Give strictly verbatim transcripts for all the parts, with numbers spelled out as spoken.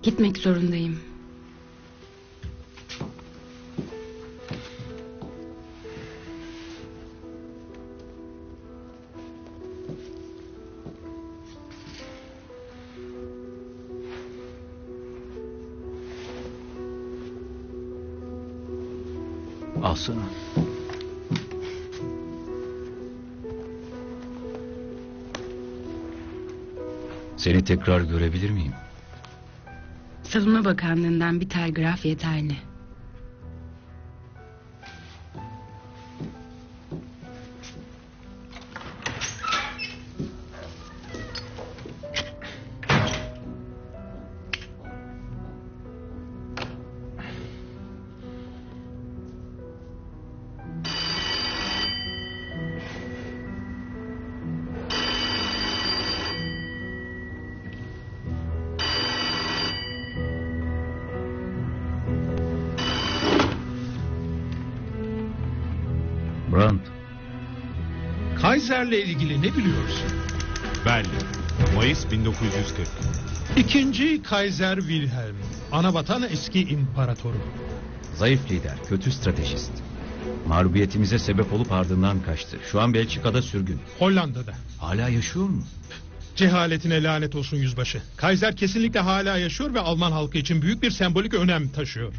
Gitmek zorundayım. Alsana. Seni tekrar görebilir miyim? Savunma Bakanlığı'ndan bir telgraf yeterli. Brandt. Kaiser'le ilgili ne biliyorsun? Belli. Mayıs bin dokuz yüz kırk. İkinci Kaiser Wilhelm. Anavatan eski imparatoru. Zayıf lider, kötü stratejist. Mağlubiyetimize sebep olup ardından kaçtı. Şu an Belçika'da sürgün. Hollanda'da. Hala yaşıyor mu? Cehaletine lanet olsun yüzbaşı. Kaiser kesinlikle hala yaşıyor ve Alman halkı için büyük bir sembolik önem taşıyor.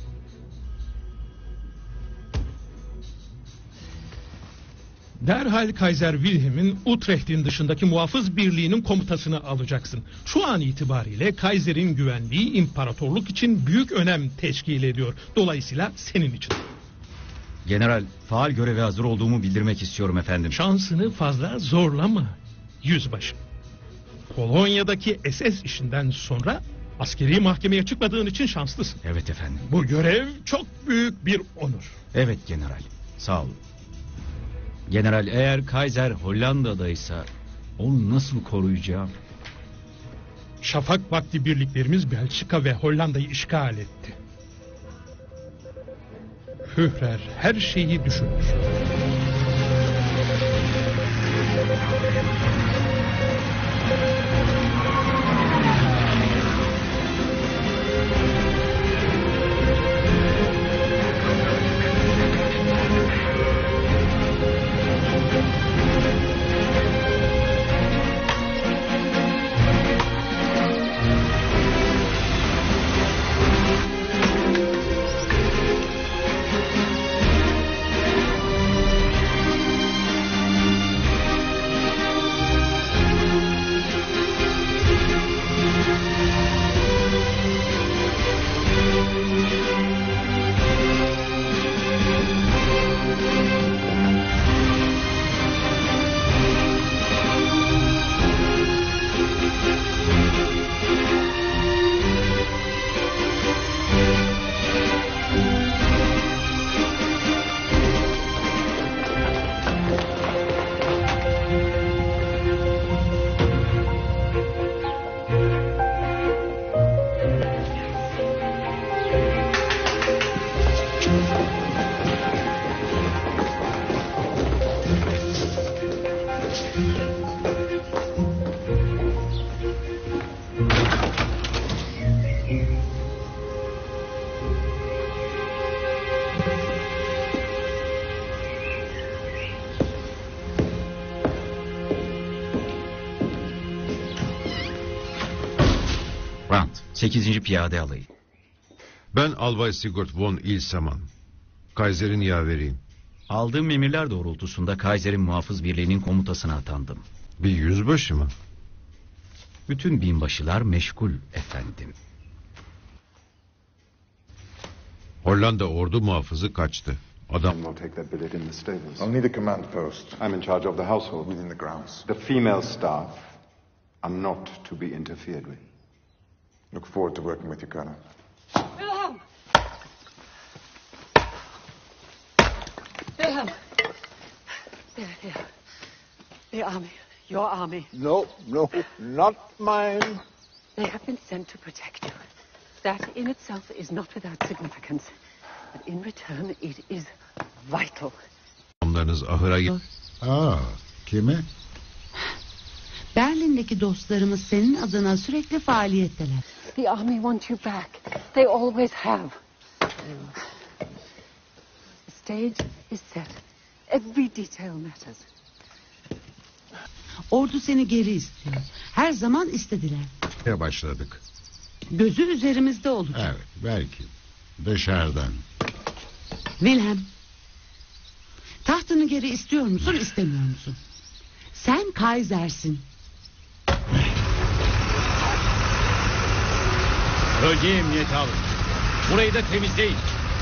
Derhal Kaiser Wilhelm'in Utrecht'in dışındaki muhafız birliğinin komutasını alacaksın. Şu an itibariyle Kaiser'in güvenliği imparatorluk için büyük önem teşkil ediyor. Dolayısıyla senin için. General, faal göreve hazır olduğumu bildirmek istiyorum efendim. Şansını fazla zorlama yüzbaşı. Polonya'daki S S işinden sonra askeri mahkemeye çıkmadığın için şanslısın. Evet efendim. Bu görev çok büyük bir onur. Evet general, sağ olun. General, eğer Kaiser Hollanda'daysa onu nasıl koruyacağım? Şafak vakti birliklerimiz Belçika ve Hollanda'yı işgal etti. Führer her şeyi düşünür. sekizinci Piyade Alayı. Ben Albay Sigurd von Ilsaman. Kaiser'in yaveriyim. Aldığım emirler doğrultusunda Kaiser'in muhafız birliğinin komutasına atandım. Bir yüzbaşı mı? Bütün binbaşılar meşgul efendim. Hollanda ordu muhafızı kaçtı. Adam... We'll take that billet in the stables. Only the command post. I'm in charge of the household. Within the grounds. The female staff are not to be interfered with. Look forward to working with you, Colonel. Wilhelm! Wilhelm! There, there. The army. Your army. No, no, not mine. They have been sent to protect you. That in itself is not without significance. But in return it is vital. Adamlarınız ahıra... Aa, kimi? Berlin'deki dostlarımız senin adına sürekli faaliyetteler. The army want you back. They always have. The stage is set. Every detail matters. Ordu seni geri istiyor. Her zaman istediler. Ya başladık. Gözü üzerimizde olacak. Evet, belki. Dışarıdan. Wilhelm, tahtını geri istiyor musun, istemiyor musun? Sen Kaiser'sin. Bölgeye emniyete alın. Burayı da temizleyin.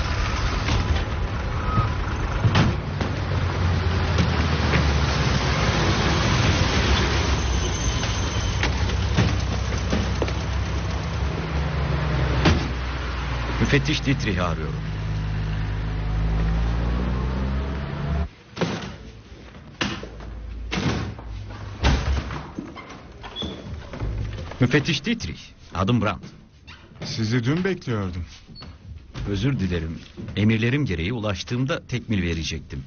Müfettiş Dietrich'i arıyorum. Müfettiş Dietrich, adım Brandt. Sizi dün bekliyordum. Özür dilerim. Emirlerim gereği ulaştığımda tekmil verecektim.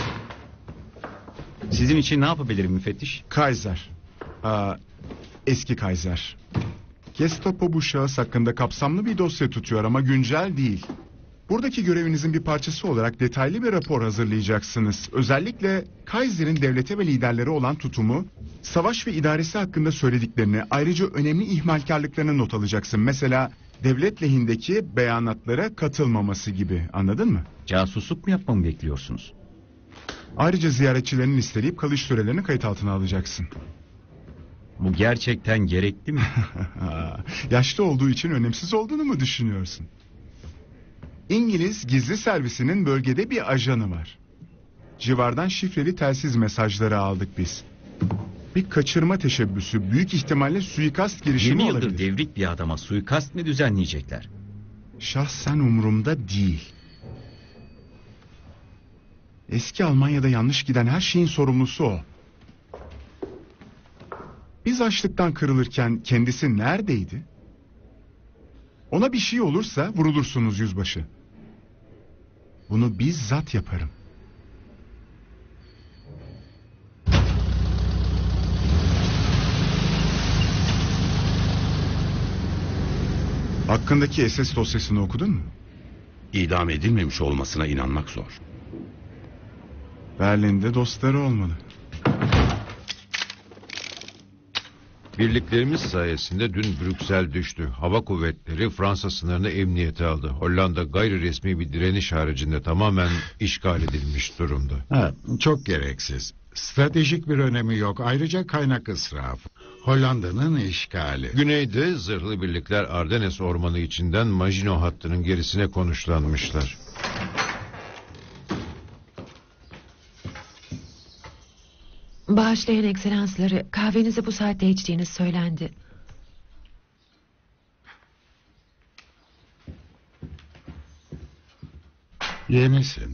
Sizin için ne yapabilirim müfettiş? Kaiser. Aa, eski Kaiser. Gestapo bu şahıs hakkında kapsamlı bir dosya tutuyor ama güncel değil. Buradaki görevinizin bir parçası olarak detaylı bir rapor hazırlayacaksınız. Özellikle Kaiser'in devlete ve liderlere olan tutumu, savaş ve idaresi hakkında söylediklerini, ayrıca önemli ihmalkarlıklarını not alacaksın. Mesela devlet lehindeki beyanatlara katılmaması gibi, anladın mı? Casusluk mu yapmamı bekliyorsunuz? Ayrıca ziyaretçilerin listeleyip kalış sürelerini kayıt altına alacaksın. Bu gerçekten gerekli mi? Yaşlı olduğu için önemsiz olduğunu mu düşünüyorsun? İngiliz gizli servisinin bölgede bir ajanı var. Civardan şifreli telsiz mesajları aldık biz. Bir kaçırma teşebbüsü, büyük ihtimalle suikast girişimi yirmi olabilir. yıldır devrik bir adama suikast mı düzenleyecekler? Şahsen umurumda değil. Eski Almanya'da yanlış giden her şeyin sorumlusu o. Biz açlıktan kırılırken kendisi neredeydi? Ona bir şey olursa vurulursunuz yüzbaşı. Bunu bizzat yaparım. Hakkındaki S S dosyasını okudun mu? İdam edilmemiş olmasına inanmak zor. Berlin'de dostları olmalı. Birliklerimiz sayesinde dün Brüksel düştü. Hava kuvvetleri Fransa sınırını emniyete aldı. Hollanda gayri resmi bir direniş haricinde tamamen işgal edilmiş durumda. Ha, çok gereksiz. Stratejik bir önemi yok. Ayrıca kaynak israfı. Hollanda'nın işgali. Güneyde zırhlı birlikler Ardennes ormanı içinden Maginot hattının gerisine konuşlanmışlar. Bağışlayın ekselansları, kahvenizi bu saatte içtiğiniz söylendi. Yenisin.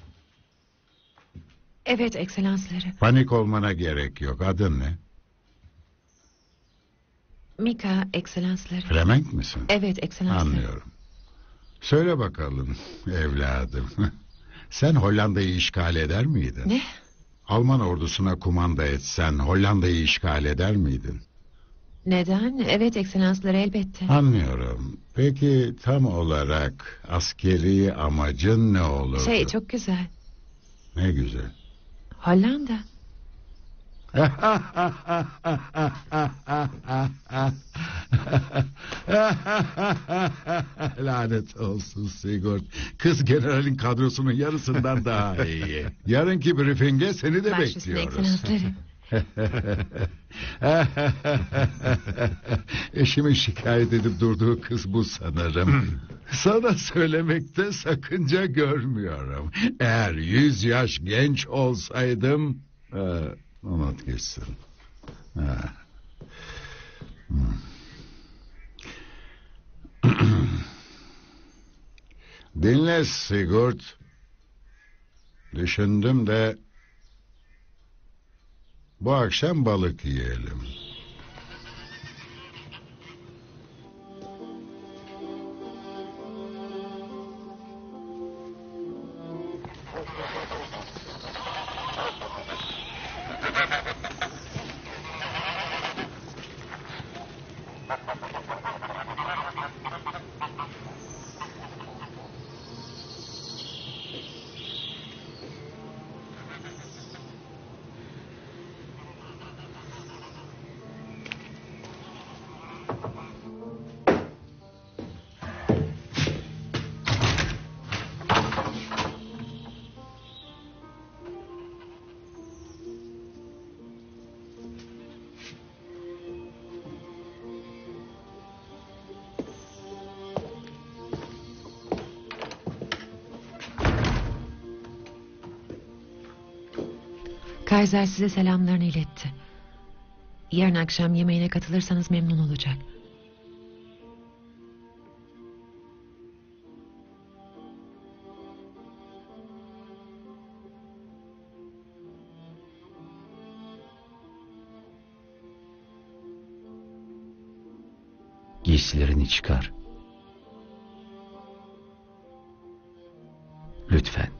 Evet ekselansları. Panik olmana gerek yok. Adın ne? Mika ekselansları. Flemenk misin? Evet ekselansları. Anlıyorum. Söyle bakalım evladım. Sen Hollanda'yı işgal eder miydin? Ne? Alman ordusuna kumanda etsen Hollanda'yı işgal eder miydin? Neden? Evet ekselansları elbette. Anlıyorum. Peki tam olarak askeri amacın ne olurdu? Şey çok güzel. Ne güzel. Hollanda. Lanet olsun Sigurd. Kız generalin kadrosunun yarısından daha iyi. Yarınki briefinge seni de Baş üstüne bekliyoruz. ekselansları. Eşimin şikayet edip durduğu kız bu sanırım. Sana söylemekte sakınca görmüyorum. Eğer yüz yaş genç olsaydım... E, unut gitsin. Ha. Hmm. Dinle Sigurd. Düşündüm de... Bu akşam balık yiyelim. Kaiser size selamlarını iletti. Yarın akşam yemeğine katılırsanız memnun olacak. Giysilerini çıkar. Lütfen.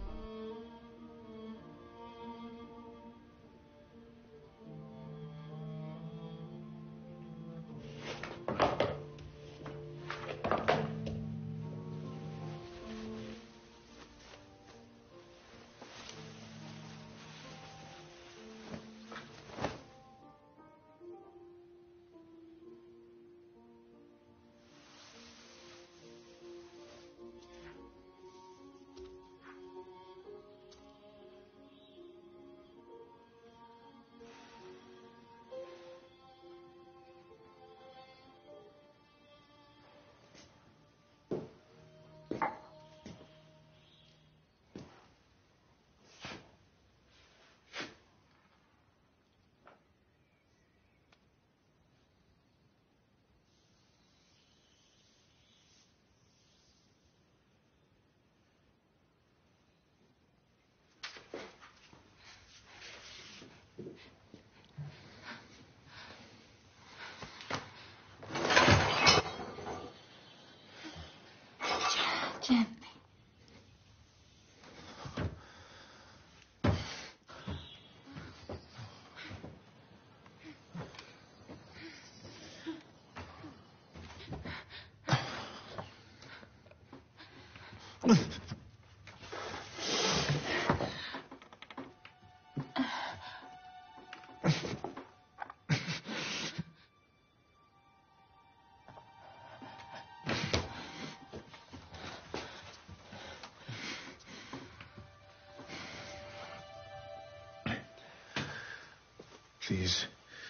Gently. Please,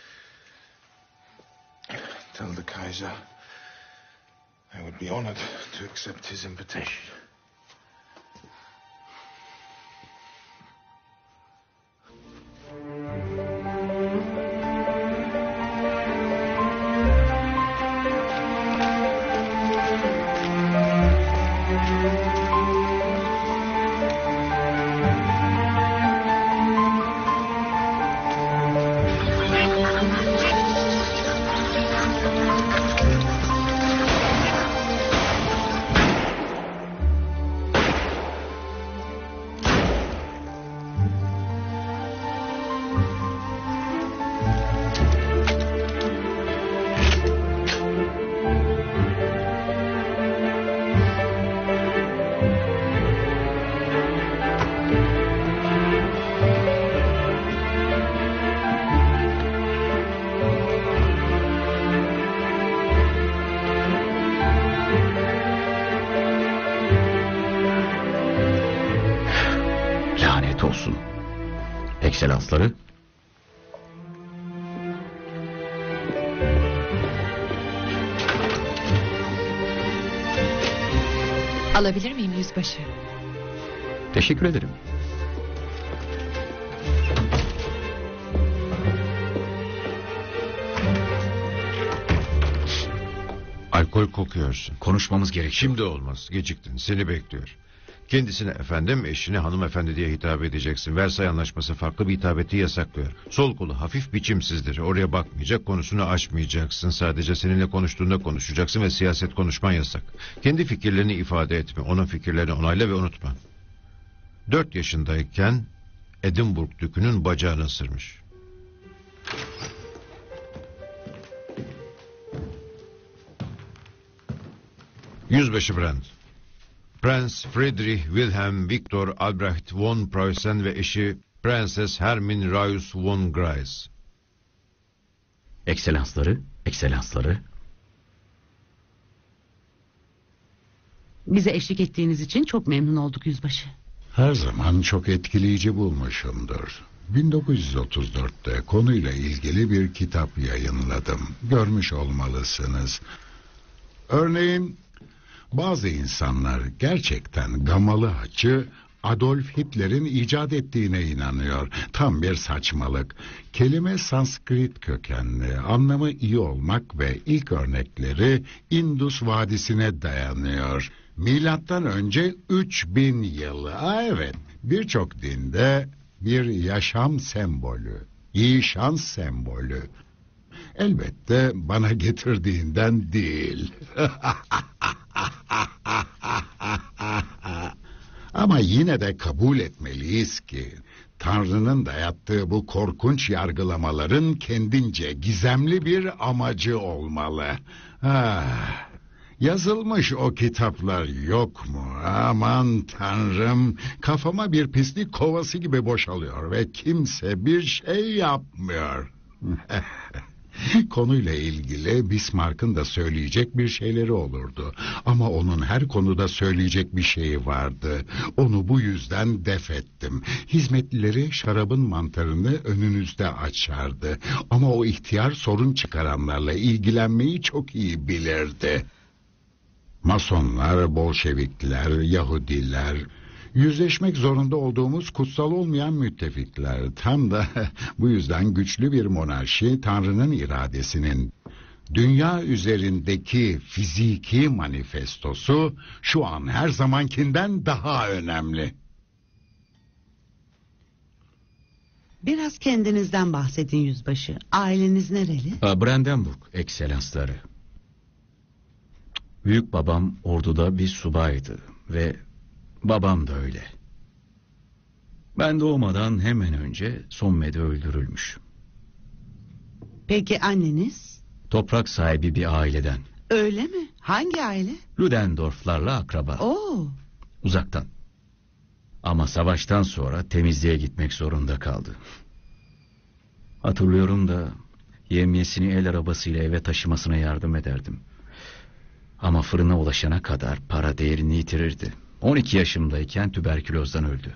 tell the Kaiser I would be honored to accept his invitation. Olsun. Ekselansları. Alabilir miyim yüzbaşı? Teşekkür ederim. Alkol kokuyorsun. Konuşmamız gerek. Şimdi olmaz. Geciktin. Seni bekliyor. Kendisine efendim, eşine hanımefendi diye hitap edeceksin. Versay Anlaşması farklı bir hitabeti yasaklıyor. Sol kolu hafif biçimsizdir. Oraya bakmayacak, konusunu açmayacaksın. Sadece seninle konuştuğunda konuşacaksın ve siyaset konuşman yasak. Kendi fikirlerini ifade etme. Onun fikirlerini onayla ve unutma. Dört yaşındayken Edinburgh Dükü'nün bacağını ısırmış. Yüzbaşı Brand. Prens Friedrich Wilhelm Victor Albrecht von Preußen ve eşi Prenses Hermin Raius von Gries. Ekselansları, ekselansları. Bize eşlik ettiğiniz için çok memnun olduk yüzbaşı. Her zaman çok etkileyici bulmuşumdur. bin dokuz yüz otuz dörtte konuyla ilgili bir kitap yayınladım. Görmüş olmalısınız. Örneğin bazı insanlar gerçekten gamalı haçı Adolf Hitler'in icat ettiğine inanıyor. Tam bir saçmalık. Kelime Sanskrit kökenli, anlamı iyi olmak ve ilk örnekleri Indus Vadisi'ne dayanıyor. Milattan önce üç bin yıl. Aa, evet, birçok dinde bir yaşam sembolü, iyi şans sembolü. Elbette bana getirdiğinden değil. Ama yine de kabul etmeliyiz ki Tanrı'nın dayattığı bu korkunç yargılamaların kendince gizemli bir amacı olmalı. Ah, yazılmış o kitaplar yok mu? Aman Tanrım, kafama bir pislik kovası gibi boşalıyor ve kimse bir şey yapmıyor. Konuyla ilgili Bismarck'ın da söyleyecek bir şeyleri olurdu. Ama onun her konuda söyleyecek bir şeyi vardı. Onu bu yüzden def ettim. Hizmetlileri şarabın mantarını önünüzde açardı. Ama o ihtiyar sorun çıkaranlarla ilgilenmeyi çok iyi bilirdi. Masonlar, Bolşevikler, Yahudiler... Yüzleşmek zorunda olduğumuz kutsal olmayan müttefikler. Tam da bu yüzden güçlü bir monarşi Tanrı'nın iradesinin dünya üzerindeki fiziki manifestosu şu an her zamankinden daha önemli. Biraz kendinizden bahsedin yüzbaşı. Aileniz nereli? Brandenburg ekselansları. Büyük babam orduda bir subaydı ve babam da öyle. Ben doğmadan hemen önce Somme'de öldürülmüş. Peki anneniz? Toprak sahibi bir aileden. Öyle mi? Hangi aile? Ludendorff'larla akraba. Oo. Uzaktan. Ama savaştan sonra temizliğe gitmek zorunda kaldı. Hatırlıyorum da yemyesini el arabasıyla eve taşımasına yardım ederdim. Ama fırına ulaşana kadar para değerini yitirirdi. on iki yaşımdayken tüberkülozdan öldü.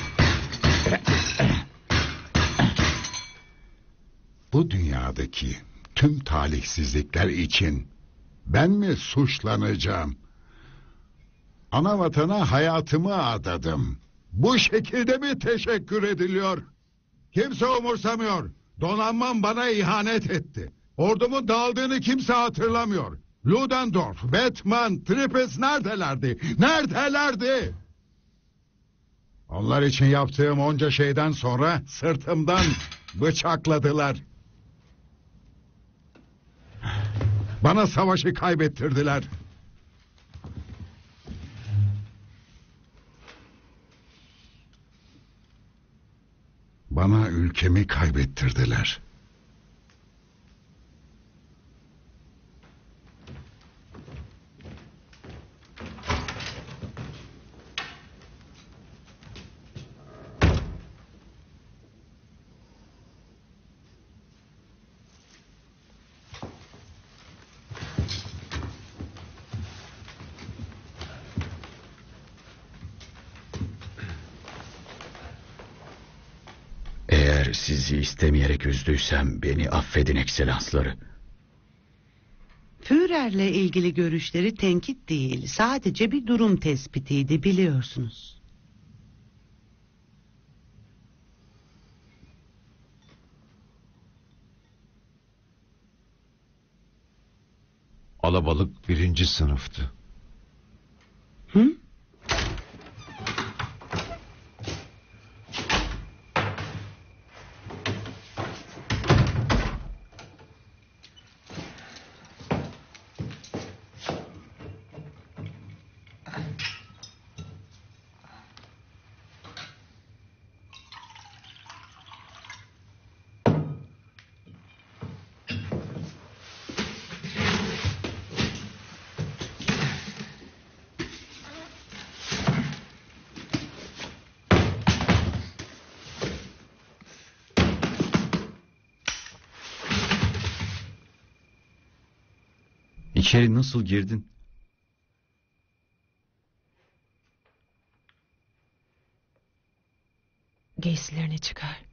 Bu dünyadaki tüm talihsizlikler için ben mi suçlanacağım? Ana vatana hayatımı adadım. Bu şekilde mi teşekkür ediliyor? Kimse umursamıyor. Donanmam bana ihanet etti. Ordumun dağıldığını kimse hatırlamıyor. Ludendorff, Batman, Trippes neredelerdi? Neredelerdi? Onlar için yaptığım onca şeyden sonra sırtımdan bıçakladılar. Bana savaşı kaybettirdiler. Bana ülkemi kaybettirdiler. Eğer sizi istemeyerek üzdüysem beni affedin ekselansları. Führer'le ilgili görüşleri tenkit değil, sadece bir durum tespitiydi, biliyorsunuz. Alabalık birinci sınıftı. Hı? İçeri nasıl girdin? Giysilerini çıkar.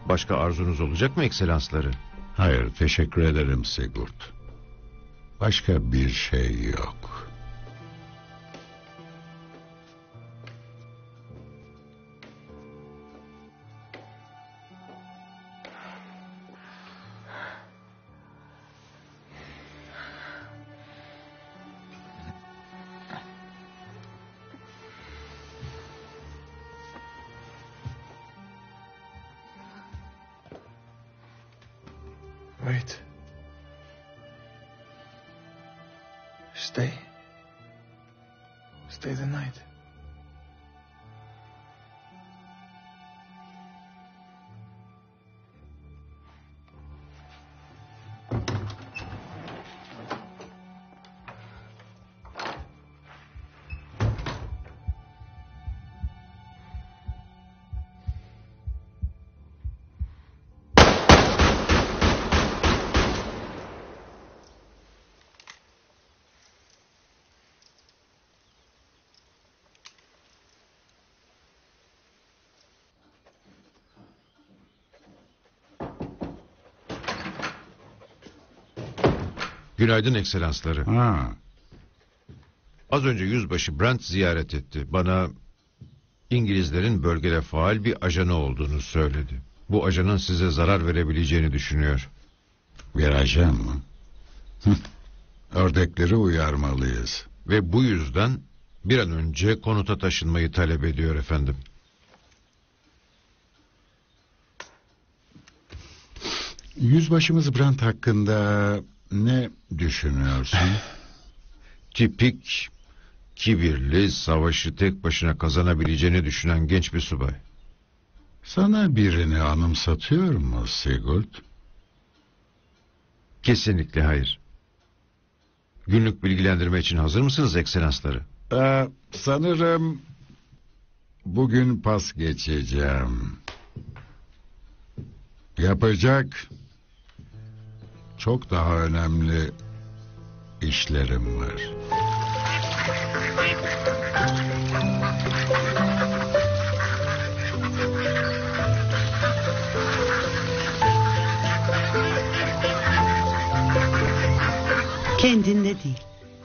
Başka arzunuz olacak mı ekselansları? Hayır, teşekkür ederim Sigurd. Başka bir şey yok. Wait. Stay. Stay the night. Günaydın ekselansları. Ha. Az önce yüzbaşı Brent ziyaret etti. Bana İngilizlerin bölgede faal bir ajanı olduğunu söyledi. Bu ajanın size zarar verebileceğini düşünüyor. Bir ajan mı? Ördekleri uyarmalıyız. Ve bu yüzden bir an önce konuta taşınmayı talep ediyor efendim. Yüzbaşımız Brent hakkında ne düşünüyorsun? Tipik, kibirli, savaşı tek başına kazanabileceğini düşünen genç bir subay. Sana birini anımsatıyor mu Sigurd? Kesinlikle hayır. Günlük bilgilendirme için hazır mısınız ekselansları? Ee, sanırım bugün pas geçeceğim. Yapacak çok daha önemli işlerim var. Kendinde değil.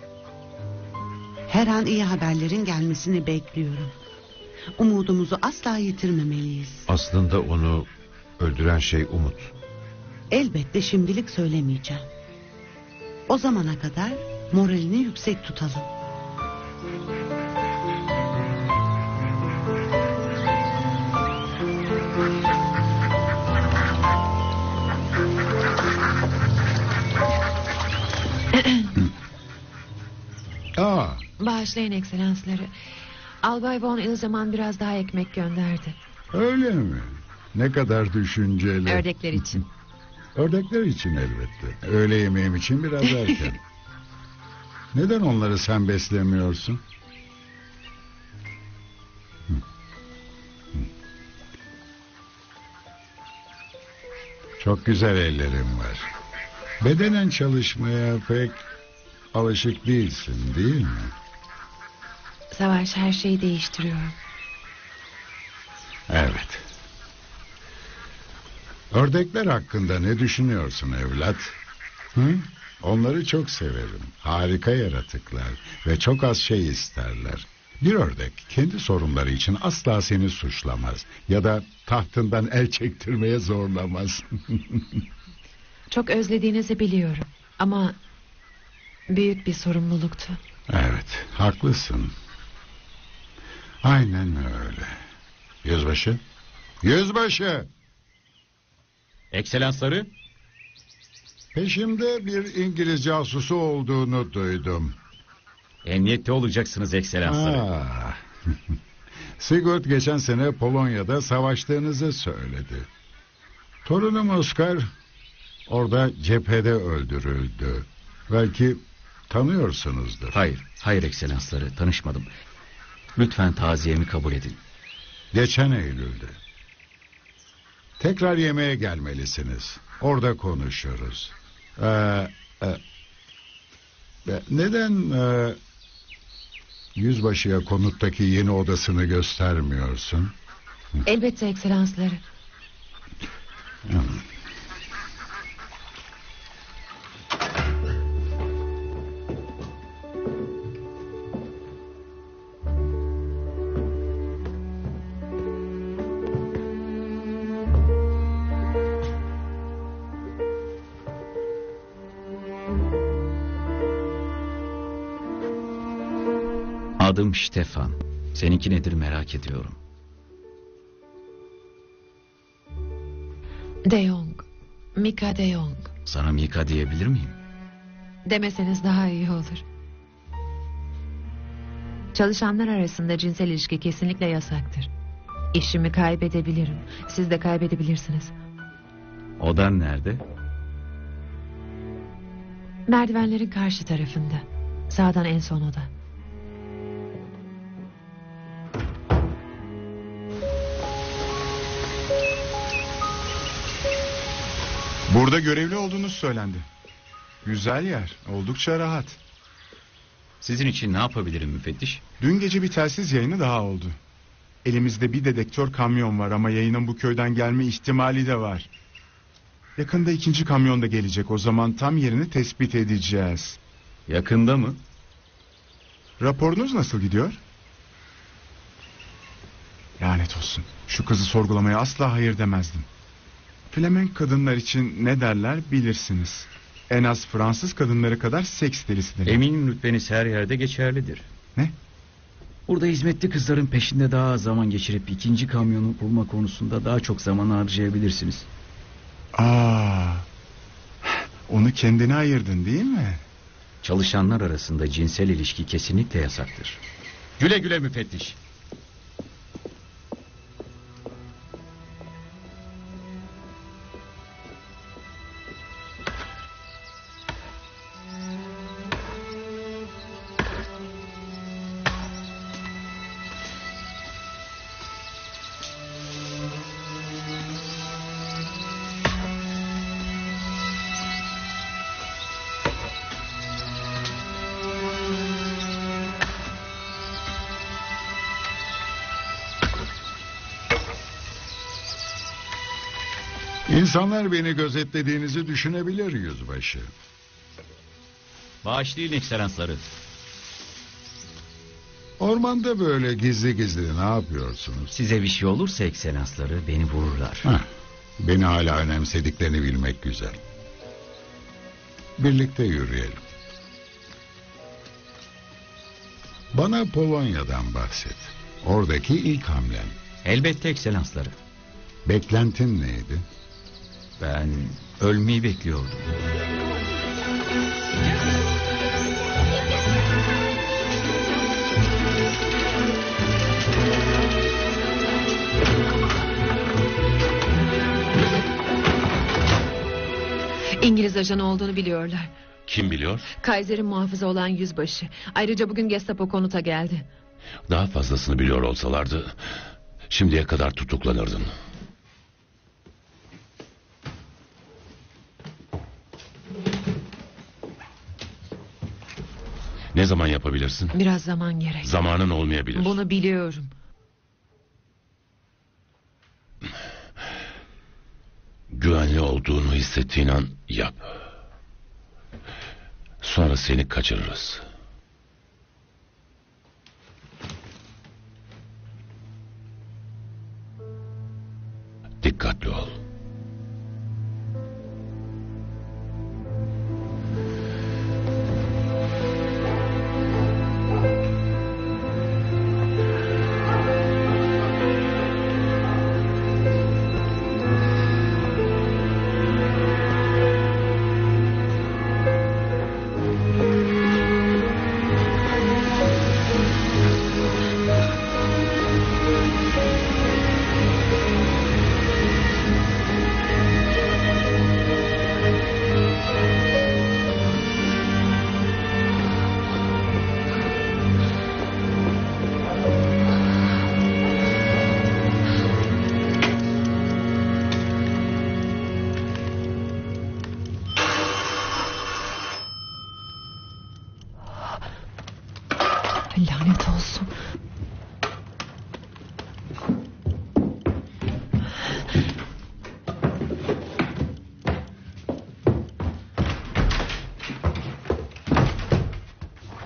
Her an iyi haberlerin gelmesini bekliyorum. Umudumuzu asla yitirmemeliyiz. Aslında onu öldüren şey umut. Elbette şimdilik söylemeyeceğim. O zamana kadar moralini yüksek tutalım. Aa. Bağışlayın ekselansları. Albay von Ilzeman biraz daha ekmek gönderdi. Öyle mi? Ne kadar düşünceli. Ördekler için. Ördekler için elbette. Öğle yemeğim için biraz erken. Neden onları sen beslemiyorsun? Hı. Hı. Çok güzel ellerim var. Bedenen çalışmaya pek alışık değilsin, değil mi? Savaş her şeyi değiştiriyor. Evet. Ördekler hakkında ne düşünüyorsun evlat? Hı? Onları çok severim. Harika yaratıklar ve çok az şey isterler. Bir ördek kendi sorunları için asla seni suçlamaz ya da tahtından el çektirmeye zorlamaz. Çok özlediğinizi biliyorum ama büyük bir sorumluluktu. Evet, haklısın. Aynen öyle. Yüzbaşı? Yüzbaşı! Ekselansları? Peşimde bir İngiliz casusu olduğunu duydum. Emniyette olacaksınız ekselansları. Aa. Sigurd geçen sene Polonya'da savaştığınızı söyledi. Torunum Oscar orada cephede öldürüldü. Belki tanıyorsunuzdur. Hayır, hayır ekselansları, tanışmadım. Lütfen taziyemi kabul edin. Geçen Eylül'de. Tekrar yemeğe gelmelisiniz. Orada konuşuruz. Ee, e, neden e, yüzbaşıya konuttaki yeni odasını göstermiyorsun? Elbette ekselansları. Adım Stefan. Seninki nedir merak ediyorum. De Jong. Mika De Jong. Sana Mika diyebilir miyim? Demeseniz daha iyi olur. Çalışanlar arasında cinsel ilişki kesinlikle yasaktır. İşimi kaybedebilirim. Siz de kaybedebilirsiniz. Odan nerede? Merdivenlerin karşı tarafında. Sağdan en son oda. Burada görevli olduğunuz söylendi. Güzel yer, oldukça rahat. Sizin için ne yapabilirim müfettiş? Dün gece bir telsiz yayını daha oldu. Elimizde bir dedektör kamyon var ama yayının bu köyden gelme ihtimali de var. Yakında ikinci kamyon da gelecek. O zaman tam yerini tespit edeceğiz. Yakında mı? Raporunuz nasıl gidiyor? Lanet olsun. Şu kızı sorgulamaya asla hayır demezdim. Flemenk kadınlar için ne derler bilirsiniz. En az Fransız kadınları kadar seks delisidir. Eminim rütbeniz her yerde geçerlidir. Ne? Burada hizmetli kızların peşinde daha az zaman geçirip ikinci kamyonu bulma konusunda daha çok zaman harcayabilirsiniz. Aa, onu kendine ayırdın değil mi? Çalışanlar arasında cinsel ilişki kesinlikle yasaktır. Güle güle müfettiş. İnsanlar beni gözetlediğinizi düşünebilir yüzbaşı. Bağışlayın ekselansları. Ormanda böyle gizli gizli ne yapıyorsunuz? Size bir şey olursa ekselansları beni vururlar. Heh, beni hala önemsediklerini bilmek güzel. Birlikte yürüyelim. Bana Polonya'dan bahset. Oradaki ilk hamlen. Elbette ekselansları. Beklentin neydi? Ben ölmeyi bekliyordum. İngiliz ajanı olduğunu biliyorlar. Kim biliyor? Kaiser'in muhafızı olan yüzbaşı. Ayrıca bugün Gestapo konuta geldi. Daha fazlasını biliyor olsalardı şimdiye kadar tutuklanırdın. Ne zaman yapabilirsin? Biraz zaman gerek. Zamanın olmayabilir. Bunu biliyorum. Güvenli olduğunu hissettiğin an yap. Sonra seni kaçırırız. Dikkatli ol.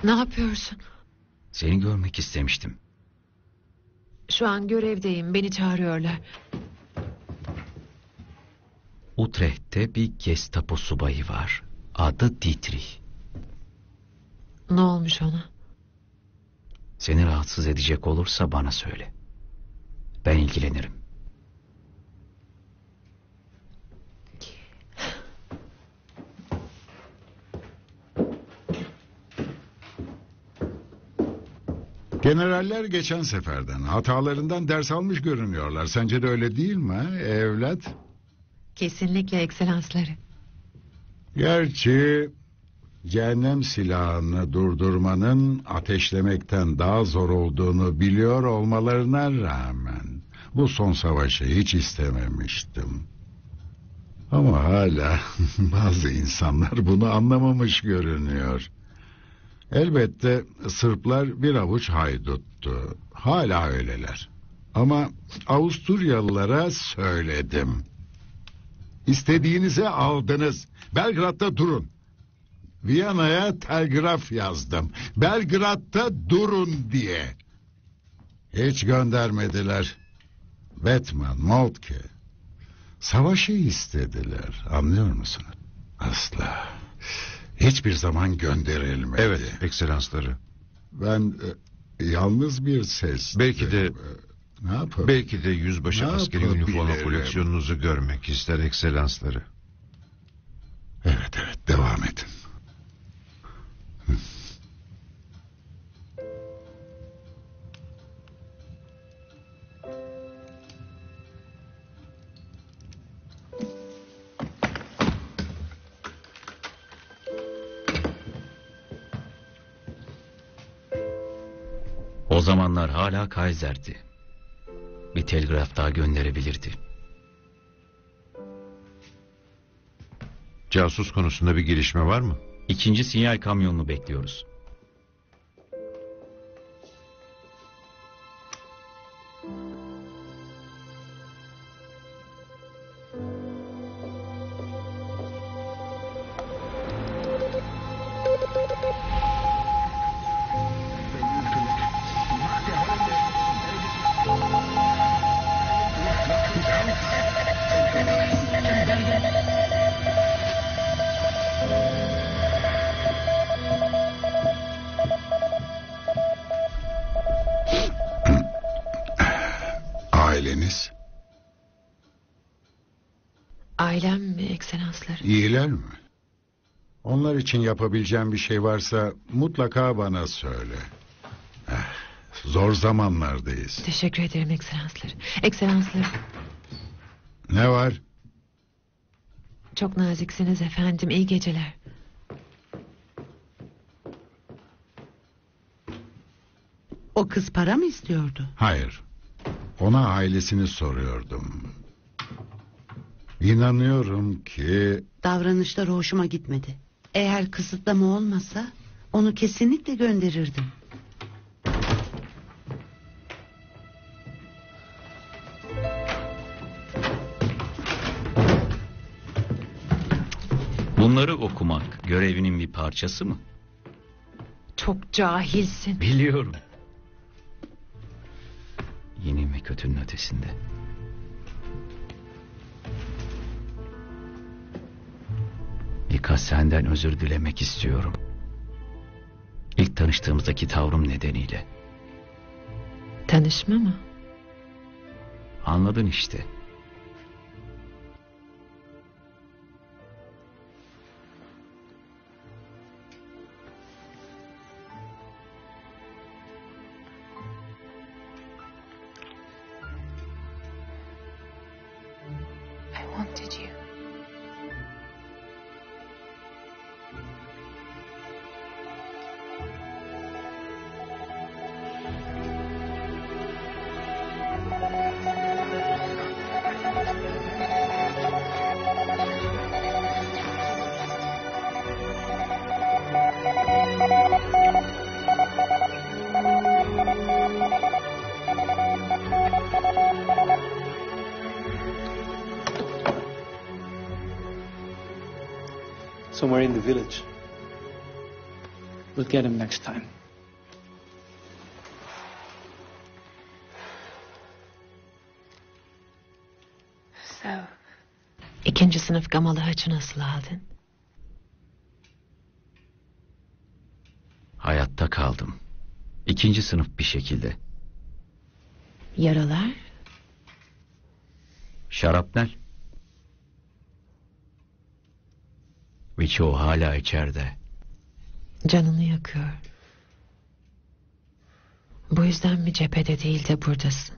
Ne yapıyorsun? Seni görmek istemiştim. Şu an görevdeyim. Beni çağırıyorlar. Utrecht'te bir Gestapo subayı var. Adı Dietrich. Ne olmuş ona? Seni rahatsız edecek olursa bana söyle. Ben ilgilenirim. Generaller geçen seferden hatalarından ders almış görünüyorlar. Sence de öyle değil mi ha, evlat? Kesinlikle ekselansları. Gerçi cehennem silahını durdurmanın ateşlemekten daha zor olduğunu biliyor olmalarına rağmen bu son savaşı hiç istememiştim. Ama hala bazı insanlar bunu anlamamış görünüyor. Elbette Sırplar bir avuç hayduttu. Hala öyleler. Ama Avusturyalılara söyledim. İstediğinizi aldınız. Belgrad'da durun. Viyana'ya telgraf yazdım. Belgrad'da durun diye. Hiç göndermediler. Batman, Moltke. Savaşı istediler. Anlıyor musunuz? Asla. Hiçbir zaman gönderilmedi. Evet, ekselansları. Ben e, yalnız bir ses. Belki de... E, ne yapalım? Belki de yüzbaşı Ne askeri üniforma yapabilirim? koleksiyonunuzu görmek ister ekselansları. Evet evet, devam edin. O zamanlar hala Kaiser'di. Bir telgraf daha gönderebilirdi. Casus konusunda bir gelişme var mı? İkinci sinyal kamyonunu bekliyoruz. Aileniz Ailem mi ekselansları? iyiler mi? Onlar için yapabileceğim bir şey varsa mutlaka bana söyle. Eh, Zor zamanlardayız. Teşekkür ederim ekselansları. Ekselansları. Ne var? Çok naziksiniz efendim. İyi geceler. O kız para mı istiyordu? Hayır. Ona ailesini soruyordum. İnanıyorum ki... Davranışları hoşuma gitmedi. Eğer kısıtlama olmasa onu kesinlikle gönderirdim. Bunları okumak görevinin bir parçası mı? Çok cahilsin. Biliyorum. İyinin ve kötünün ötesinde. Birkaç senden özür dilemek istiyorum. İlk tanıştığımızdaki tavrım nedeniyle. Tanışma mı? Anladın işte. I wanted you. Somewhere in the village. We'll get him next time. So, İkinci sınıf gamalı haçı nasıl aldın? Hayatta kaldım. İkinci sınıf bir şekilde. Yaralar? Şarapnel. Birçoğu hala içeride. Canını yakıyor. Bu yüzden mi cephede değil de buradasın?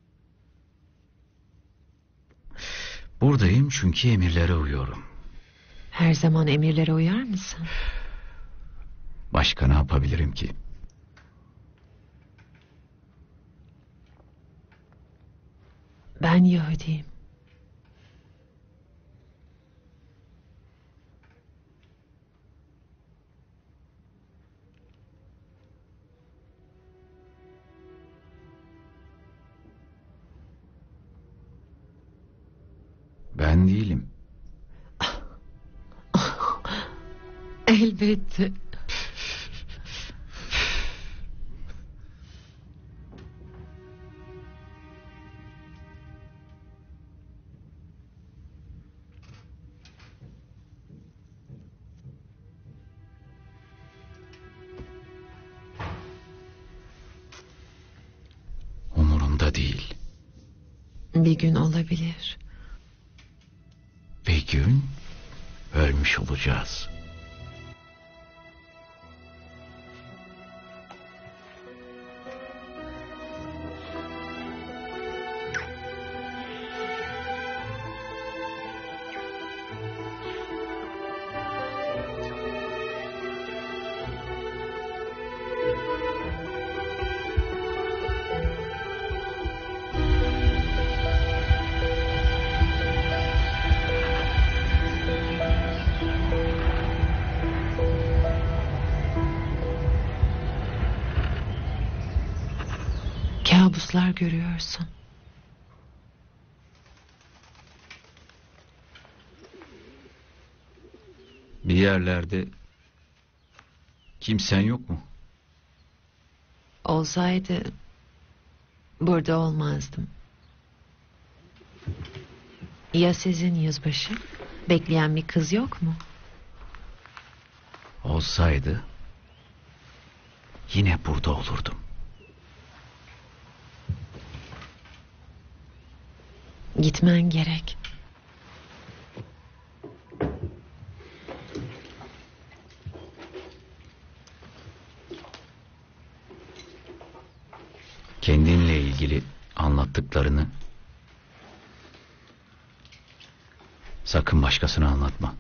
Buradayım çünkü emirlere uyuyorum. Her zaman emirlere uyar mısın? Başka ne yapabilirim ki? Ben Yahudiyim. Ben değilim. Elbette. Umurumda değil. Bir gün olabilir. Bir gün ölmüş olacağız. Kabuslar görüyorsun. Bir yerlerde kimsen yok mu? Olsaydı burada olmazdım. Ya sizin yüzbaşı? Bekleyen bir kız yok mu? Olsaydı yine burada olurdum. Gitmen gerek. Kendinle ilgili anlattıklarını sakın başkasına anlatma.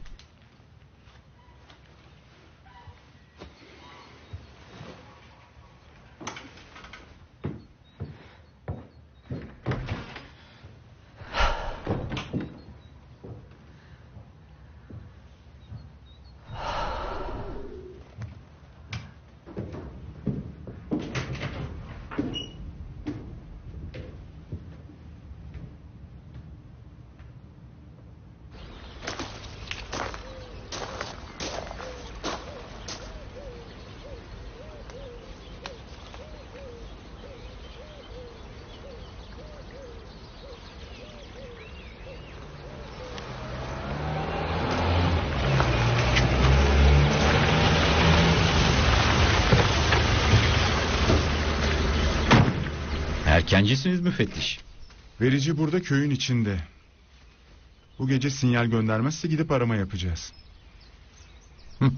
Erkencisiniz müfettiş. Verici burada köyün içinde. Bu gece sinyal göndermezse gidip arama yapacağız. Hı.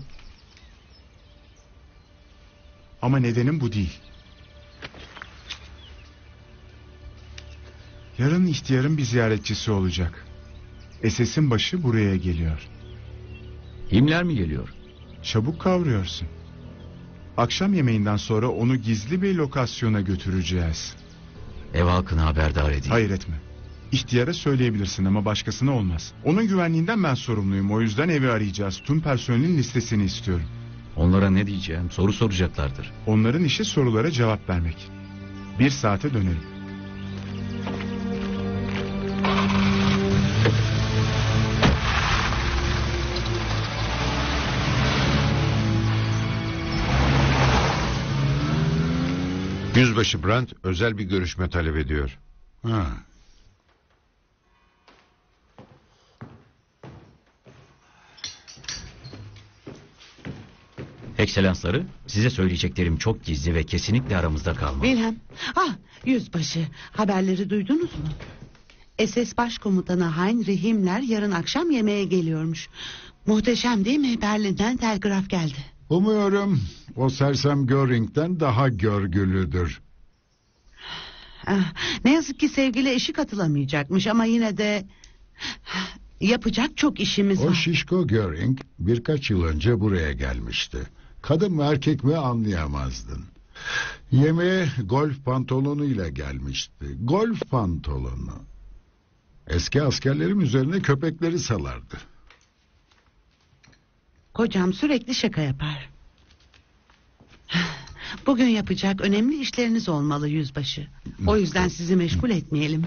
Ama nedenim bu değil. Yarın ihtiyarın bir ziyaretçisi olacak. S S'in başı buraya geliyor. Himmler mi geliyor? Çabuk kavruyorsun. Akşam yemeğinden sonra onu gizli bir lokasyona götüreceğiz. Ev halkını haberdar edeyim. Hayır etme. İhtiyara söyleyebilirsin ama başkasına olmaz. Onun güvenliğinden ben sorumluyum. O yüzden evi arayacağız. Tüm personelin listesini istiyorum. Onlara ne diyeceğim? Soru soracaklardır. Onların işi sorulara cevap vermek. Bir saate dönelim. Yüzbaşı Brandt özel bir görüşme talep ediyor. Ha. Ekselansları, size söyleyeceklerim çok gizli ve kesinlikle aramızda kalmalı. Wilhelm. Ah, yüzbaşı. Haberleri duydunuz mu? S S Başkomutanı Heinrich Himmler yarın akşam yemeğe geliyormuş. Muhteşem değil mi? Berlin'den telgraf geldi. Umuyorum o sersem Göring'den daha görgülüdür. Ah, ne yazık ki sevgili eşi katılamayacakmış ama yine de yapacak çok işimiz O var. şişko Göring birkaç yıl önce buraya gelmişti. Kadın mı erkek mi anlayamazdın. Yemeğe golf pantolonuyla gelmişti. Golf pantolonu. Eski askerlerim üzerine köpekleri salardı. Kocam sürekli şaka yapar. Bugün yapacak önemli işleriniz olmalı yüzbaşı. O yüzden sizi meşgul etmeyelim.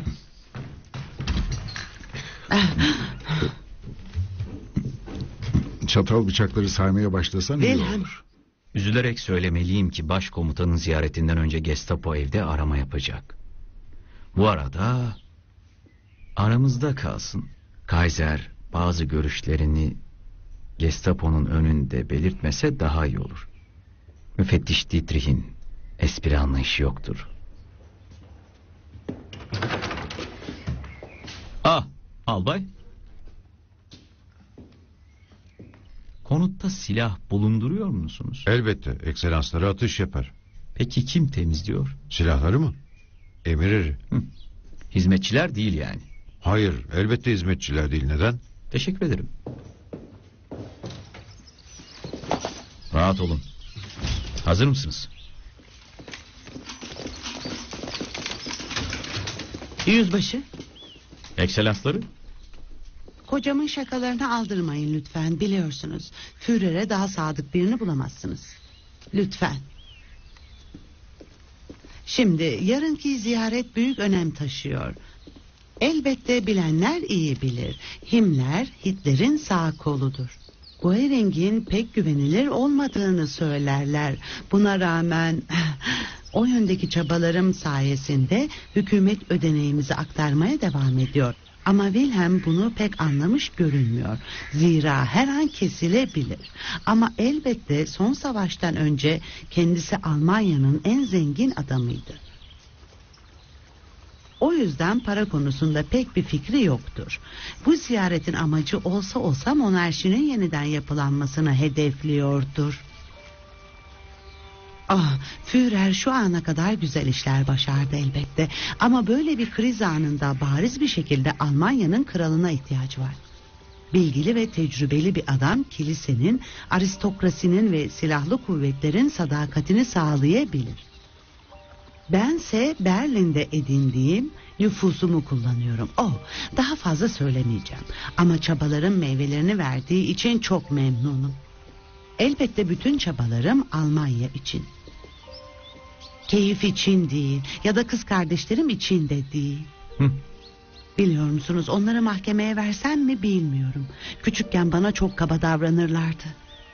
Çatal bıçakları saymaya başlasan iyi Wilhelm. olur. Üzülerek söylemeliyim ki başkomutanın ziyaretinden önce Gestapo evde arama yapacak. Bu arada aramızda kalsın. Kaiser bazı görüşlerini Gestapo'nun önünde belirtmese daha iyi olur. Müfettiş Dietrich'in espri anlayışı yoktur. Ah, albay. Konutta silah bulunduruyor musunuz? Elbette, ekselansları atış yapar. Peki kim temizliyor? Silahları mı? Emir eri. Hı. Hizmetçiler değil yani. Hayır, elbette hizmetçiler değil. Neden? Teşekkür ederim. Rahat olun. Hazır mısınız? Yüzbaşı. Ekselansları. Kocamın şakalarını aldırmayın lütfen, biliyorsunuz. Führer'e daha sadık birini bulamazsınız. Lütfen. Şimdi yarınki ziyaret büyük önem taşıyor. Elbette bilenler iyi bilir. Himmler Hitler'in sağ koludur. Göring'in pek güvenilir olmadığını söylerler. Buna rağmen o yöndeki çabalarım sayesinde hükümet ödeneğimizi aktarmaya devam ediyor. Ama Wilhelm bunu pek anlamış görünmüyor. Zira her an kesilebilir. Ama elbette son savaştan önce kendisi Almanya'nın en zengin adamıydı. O yüzden para konusunda pek bir fikri yoktur. Bu ziyaretin amacı olsa olsa monarşinin yeniden yapılanmasını hedefliyordur. Ah, Führer şu ana kadar güzel işler başardı elbette. Ama böyle bir kriz anında bariz bir şekilde Almanya'nın kralına ihtiyaç var. Bilgili ve tecrübeli bir adam kilisenin, aristokrasinin ve silahlı kuvvetlerin sadakatini sağlayabilir. Bense Berlin'de edindiğim nüfusumu kullanıyorum. Oh, daha fazla söylemeyeceğim. Ama çabalarım meyvelerini verdiği için çok memnunum. Elbette bütün çabalarım Almanya için. Keyif için değil ya da kız kardeşlerim için de değil. Hı. Biliyor musunuz, onları mahkemeye versem mi bilmiyorum. Küçükken bana çok kaba davranırlardı.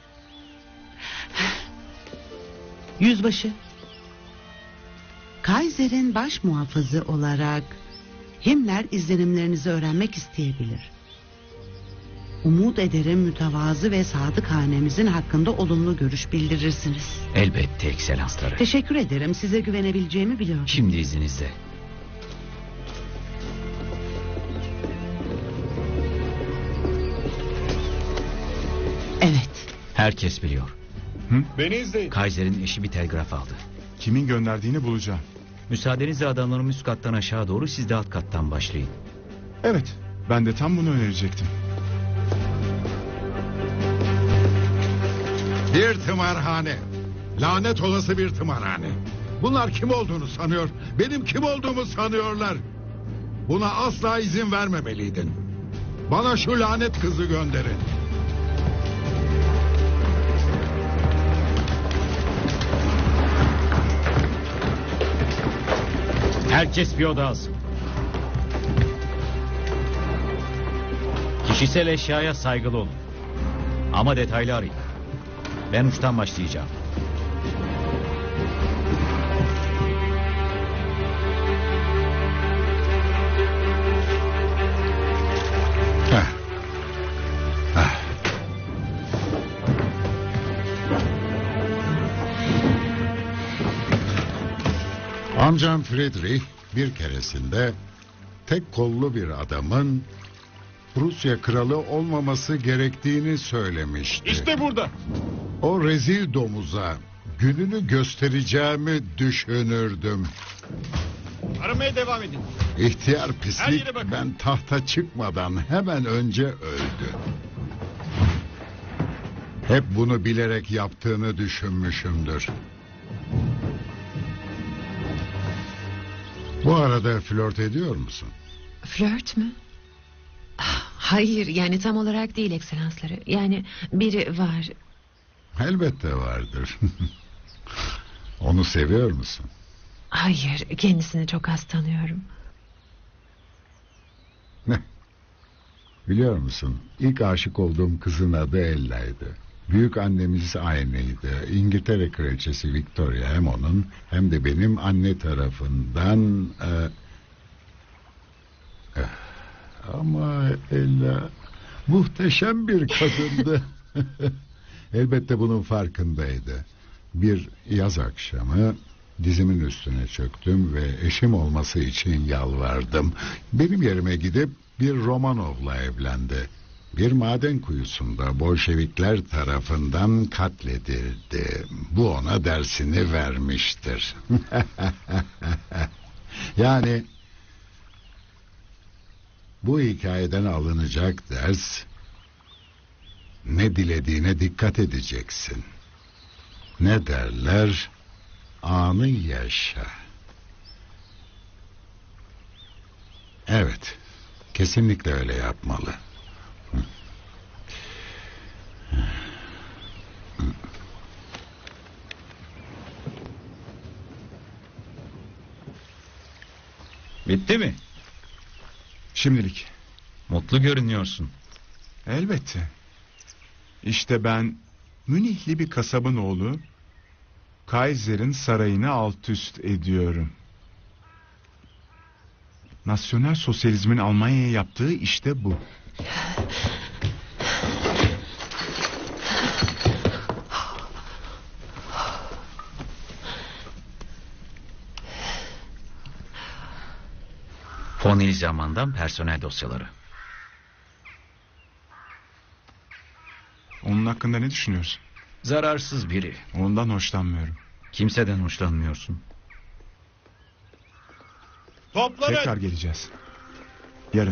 Yüzbaşı. Kaiser'in baş muhafızı olarak Himmler izlenimlerinizi öğrenmek isteyebilir. Umut ederim mütevazı ve sadık hanemizin hakkında olumlu görüş bildirirsiniz. Elbette ekselansları. Teşekkür ederim, size güvenebileceğimi biliyorum. Şimdi izninizle. Evet. Herkes biliyor. Hı? Beni izleyin. Kaiser'in eşi bir telgraf aldı. Kimin gönderdiğini bulacağım. Müsaadenizle adamlarım üst kattan aşağı doğru, siz de alt kattan başlayın. Evet, ben de tam bunu önerecektim. Bir tımarhane. Lanet olası bir tımarhane. Bunlar kim olduğunu sanıyor. Benim kim olduğumu sanıyorlar. Buna asla izin vermemeliydin. Bana şu lanet kızı gönderin. Herkes bir oda alsın. Kişisel eşyaya saygılı olun. Ama detaylı arayın. Ben uçtan başlayacağım. Amcam Friedrich bir keresinde tek kollu bir adamın Prusya kralı olmaması gerektiğini söylemişti. İşte burada. O rezil domuza gününü göstereceğimi düşünürdüm. Aramaya devam edin. İhtiyar Her pislik yere bakın. ben tahta çıkmadan hemen önce öldü. Hep bunu bilerek yaptığını düşünmüşümdür. Bu arada flört ediyor musun? Flört mü? Ah, hayır, yani tam olarak değil ekselansları. Yani biri var. Elbette vardır. Onu seviyor musun? Hayır, kendisini çok az tanıyorum. Biliyor musun? İlk aşık olduğum kızın adı Ella'ydı. Büyük annemiz aynıydı. İngiltere kraliçesi Victoria hem onun hem de benim anne tarafından... E... eh, Ama Ella muhteşem bir kadındı. Elbette bunun farkındaydı. Bir yaz akşamı dizimin üstüne çöktüm ve eşim olması için yalvardım. Benim yerime gidip bir Romanov'la evlendi. Bir maden kuyusunda Bolşevikler tarafından katledildi. Bu ona dersini vermiştir. Yani bu hikayeden alınacak ders, ne dilediğine dikkat edeceksin. Ne derler? Anı yaşa. Evet, kesinlikle öyle yapmalı. Bitti mi? Şimdilik. Mutlu görünüyorsun. Elbette. İşte ben Münihli bir kasabın oğlu, Kaiser'in sarayını alt üst ediyorum. Nasyonel sosyalizmin Almanya'ya yaptığı işte bu. Von İlzaman'dan personel dosyaları. Onun hakkında ne düşünüyorsun? Zararsız biri. Ondan hoşlanmıyorum. Kimseden hoşlanmıyorsun. Toplanın. Tekrar geleceğiz. Yarın.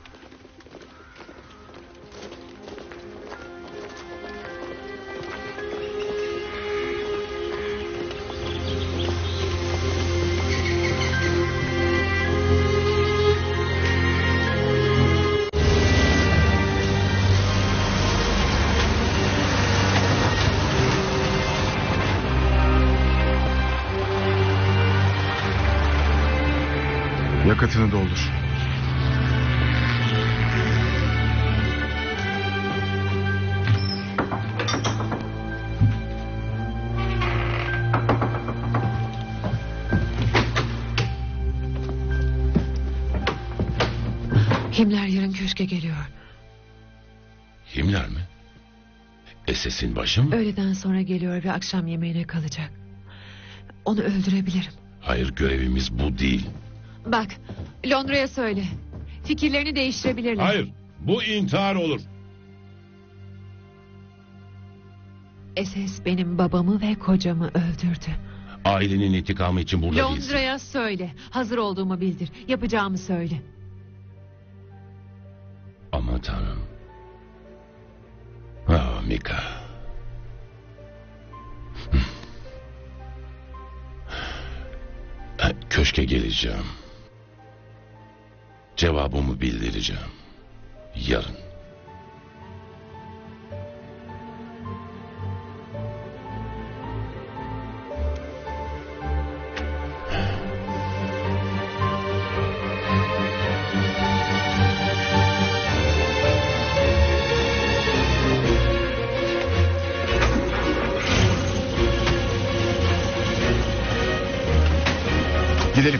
Yakıtını doldur. Himmler yarın köşke geliyor. Himmler mi? S S'in başı mı? Öğleden sonra geliyor ve akşam yemeğine kalacak. Onu öldürebilirim. Hayır, görevimiz bu değil. Bak, Londra'ya söyle. Fikirlerini değiştirebilirler. Hayır, bu intihar olur. S S benim babamı ve kocamı öldürdü. Ailenin intikamı için burada değilsin. Londra'ya söyle. Hazır olduğumu bildir. Yapacağımı söyle. Aman tanrım. Ah Mika. Köşke geleceğim. Cevabımı bildireceğim. Yarın. Gidelim.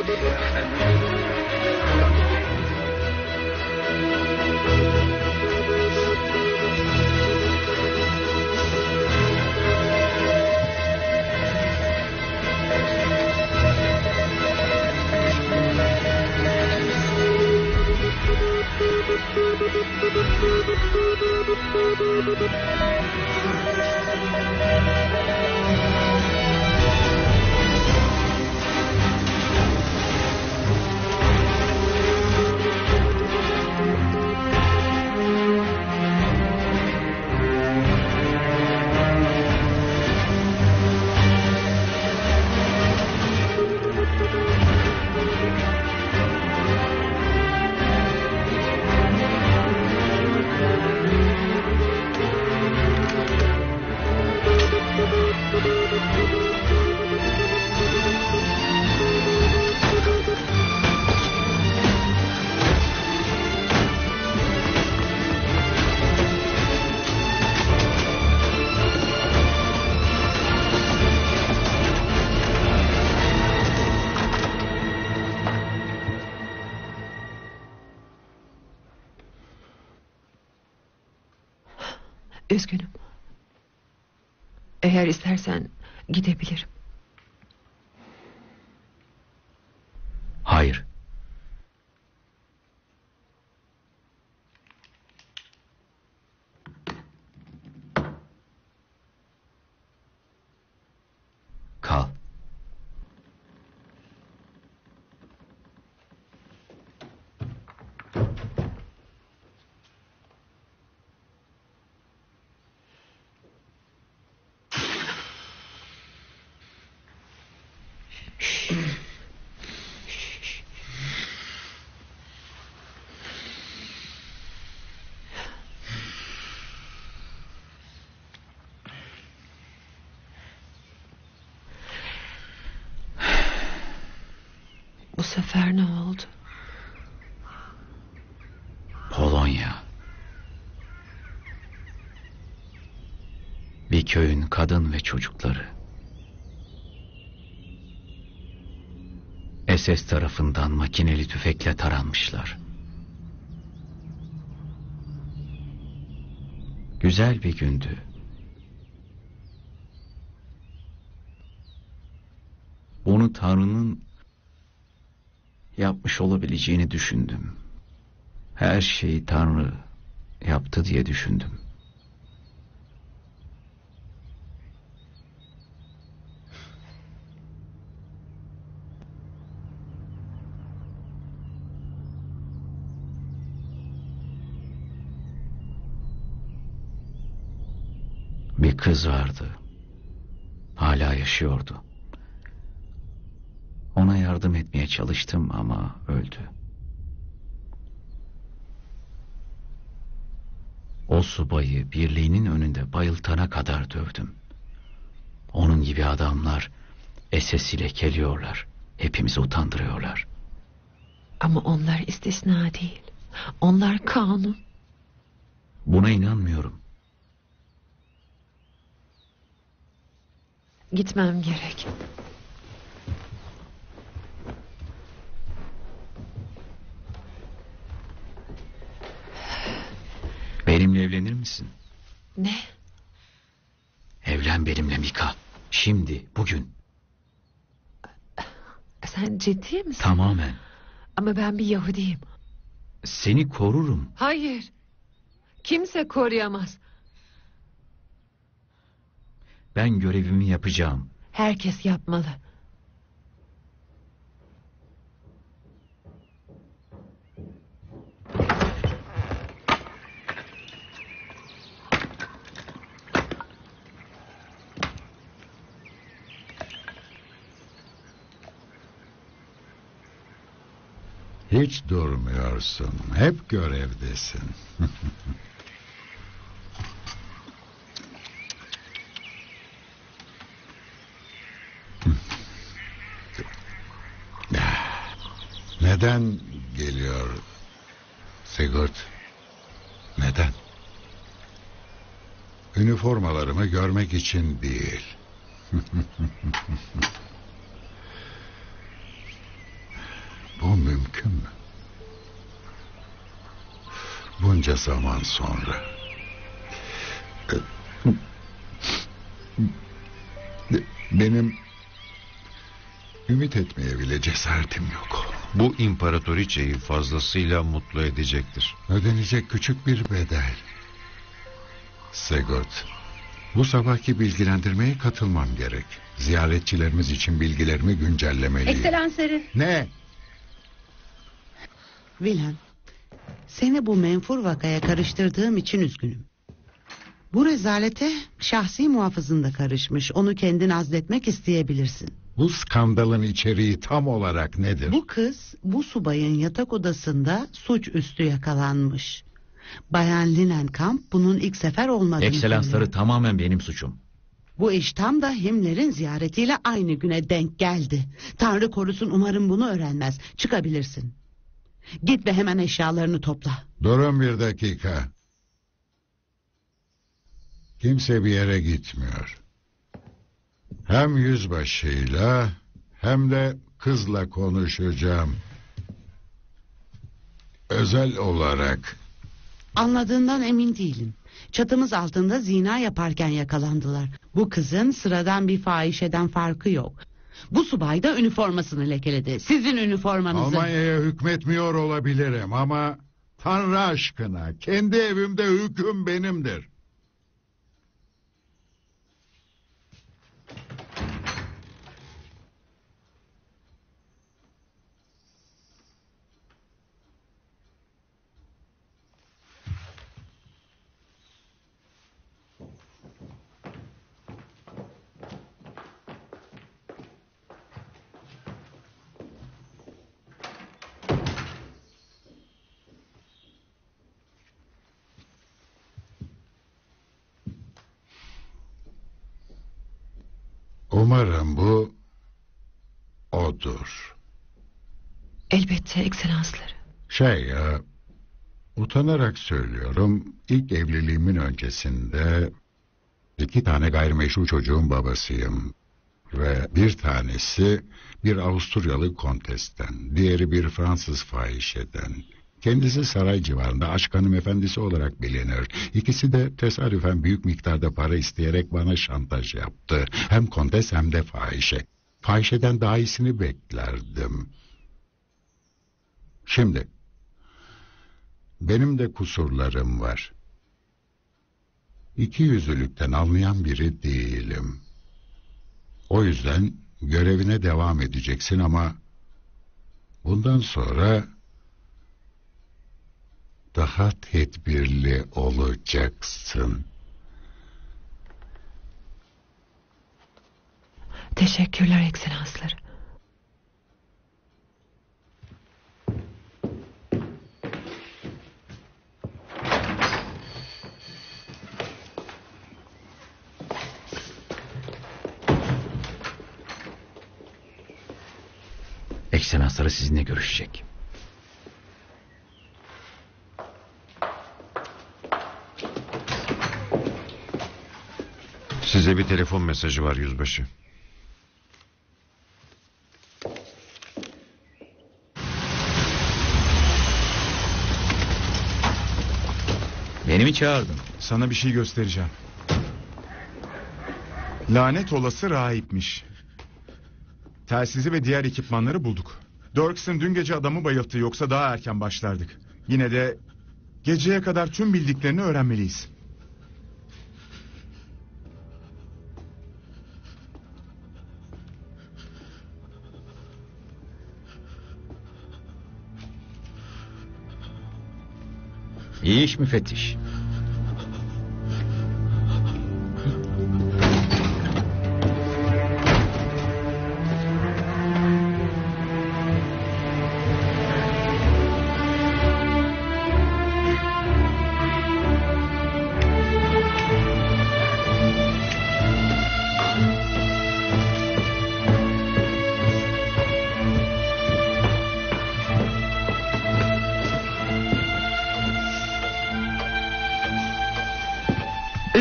Üzgünüm. Eğer istersen gidebilirim. Hayır. Kal. Bu sefer ne oldu? Polonya. Bir köyün kadın ve çocukları. S S tarafından makineli tüfekle taranmışlar. Güzel bir gündü. Bunu Tanrı'nın yapmış olabileceğini düşündüm. Her şeyi Tanrı yaptı diye düşündüm. Bir kız vardı. Hala yaşıyordu. Ona yardım etmeye çalıştım ama öldü. O subayı birliğinin önünde bayıltana kadar dövdüm. Onun gibi adamlar S S ile geliyorlar. Hepimizi utandırıyorlar. Ama onlar istisna değil. Onlar kanun. Buna inanmıyorum. Gitmem gerek. Benimle evlenir misin? Ne? Evlen benimle Mika. Şimdi, bugün. Sen ciddi misin? Tamamen. Ama ben bir Yahudiyim. Seni korurum. Hayır. Kimse koruyamaz. Ben görevimi yapacağım. Herkes yapmalı. Hiç durmuyorsun. Hep görevdesin. Neden geliyor Sigurd? Neden? Üniformalarımı görmek için değil. Bu mümkün mü? Bunca zaman sonra. Benim ümit etmeye bile cesaretim yok. Bu imparatoriçeyi fazlasıyla mutlu edecektir. Ödenecek küçük bir bedel. Sigurd, bu sabahki bilgilendirmeye katılmam gerek. Ziyaretçilerimiz için bilgilerimi güncellemeliyim. Ekselansları. Ne? Wilhelm, seni bu menfur vakaya karıştırdığım için üzgünüm. Bu rezalete şahsi muhafızın da karışmış. Onu kendin azletmek isteyebilirsin. Bu skandalın içeriği tam olarak nedir? Bu kız bu subayın yatak odasında suçüstü yakalanmış. Bayan Linenkamp bunun ilk sefer olmadığını Ekselansları söylüyor. tamamen benim suçum. Bu iş tam da Himmler'in ziyaretiyle aynı güne denk geldi. Tanrı korusun, umarım bunu öğrenmez. Çıkabilirsin. Git ve hemen eşyalarını topla. Durun bir dakika. Kimse bir yere gitmiyor. Hem yüzbaşıyla hem de kızla konuşacağım. Özel olarak. Anladığından emin değilim. Çatımız altında zina yaparken yakalandılar. Bu kızın sıradan bir fahişeden farkı yok. Bu subay da üniformasını lekeledi. Sizin üniformanızı... Almanya'ya hükmetmiyor olabilirim ama... Tanrı aşkına, kendi evimde hüküm benimdir. Umarım bu odur. Elbette ekselansları. Şey ya, utanarak söylüyorum, ilk evliliğimin öncesinde iki tane gayrimeşru çocuğun babasıyım. Ve bir tanesi bir Avusturyalı kontesten, diğeri bir Fransız fahişeden. Kendisi saray civarında aşk hanımefendisi olarak bilinir. İkisi de tesadüfen büyük miktarda para isteyerek bana şantaj yaptı. Hem kontes hem de fahişe. Fahişeden daha iyisini beklerdim. Şimdi, benim de kusurlarım var. İki yüzlülükten anlayan biri değilim. O yüzden görevine devam edeceksin ama... bundan sonra... daha tedbirli olacaksın. Teşekkürler ekselansları. Ekselansları sizinle görüşecek. Size bir telefon mesajı var yüzbaşı. Beni mi çağırdın? Sana bir şey göstereceğim. Lanet olası rahipmiş. Telsizi ve diğer ekipmanları bulduk. Dirksen dün gece adamı bayılttı, yoksa daha erken başlardık. Yine de geceye kadar tüm bildiklerini öğrenmeliyiz. İyi iş müfettiş.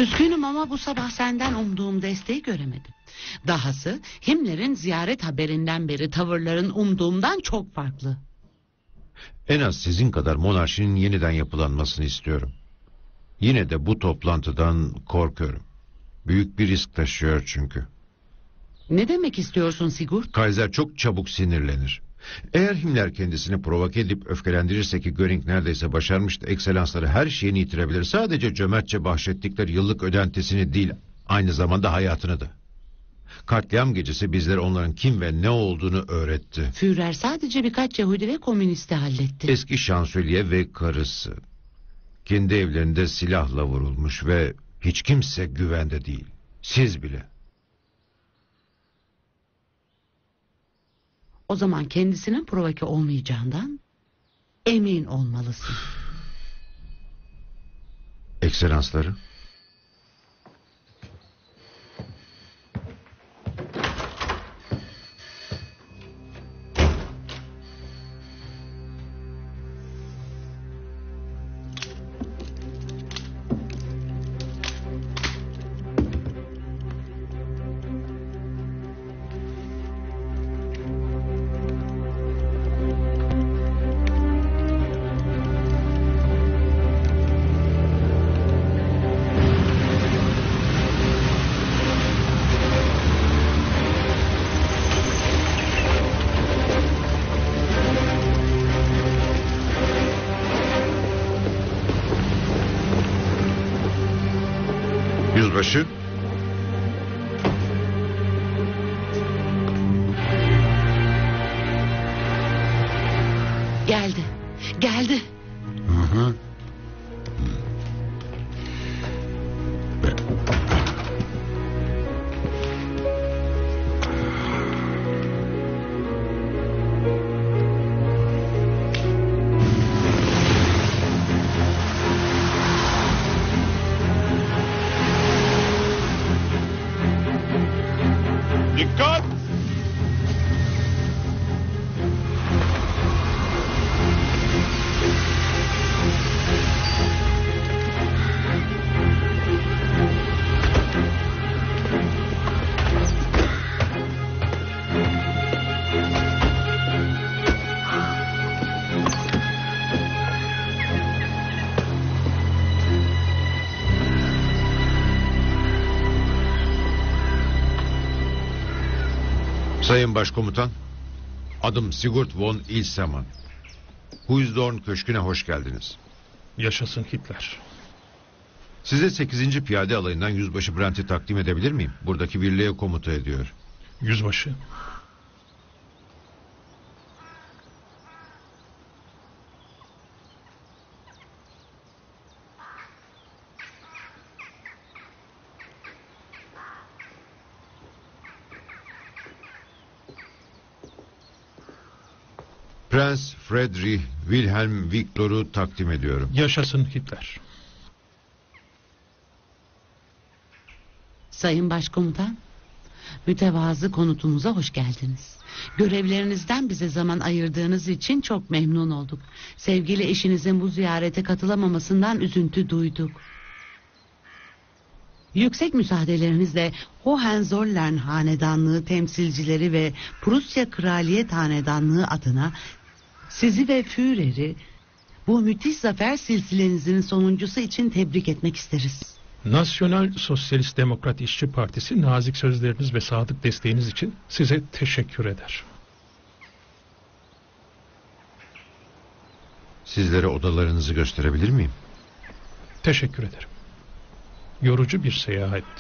Üzgünüm ama bu sabah senden umduğum desteği göremedim. Dahası Himmler'in ziyaret haberinden beri tavırların umduğumdan çok farklı. En az sizin kadar monarşinin yeniden yapılanmasını istiyorum. Yine de bu toplantıdan korkuyorum. Büyük bir risk taşıyor çünkü. Ne demek istiyorsun Sigurd? Kaiser çok çabuk sinirlenir. Eğer Himmler kendisini provoke edip öfkelendirirse ki Göring neredeyse başarmıştı, ekselansları her şeyini yitirebilir. Sadece cömertçe bahşettikleri yıllık ödentisini değil, aynı zamanda hayatını da. Katliam gecesi bizlere onların kim ve ne olduğunu öğretti. Führer sadece birkaç Yahudi ve komünisti halletti. Eski şansölye ve karısı kendi evlerinde silahla vurulmuş ve hiç kimse güvende değil. Siz bile. O zaman kendisinin provoke olmayacağından emin olmalısın. Ekselansları. Yüzbaşı. Geldi. Geldi. Hı hı. Dikkat! Sayın Başkomutan, adım Sigurd von Ilseman. Huysdorn Köşkü'ne hoş geldiniz. Yaşasın Hitler. Size sekizinci Piyade Alayı'ndan Yüzbaşı Brandt'i takdim edebilir miyim? Buradaki birliğe komuta ediyor. Yüzbaşı. Prens Friedrich Wilhelm Victor'u takdim ediyorum. Yaşasın Hitler. Sayın Başkomutan, mütevazı konutumuza hoş geldiniz. Görevlerinizden bize zaman ayırdığınız için çok memnun olduk. Sevgili eşinizin bu ziyarete katılamamasından üzüntü duyduk. Yüksek müsaadelerinizle Hohenzollern Hanedanlığı temsilcileri ve Prusya Kraliyet Hanedanlığı adına sizi ve Führer'i bu müthiş zafer silsilenizin sonuncusu için tebrik etmek isteriz. Nasyonal Sosyalist Demokrat İşçi Partisi nazik sözleriniz ve sadık desteğiniz için size teşekkür eder. Sizlere odalarınızı gösterebilir miyim? Teşekkür ederim. Yorucu bir seyahatti.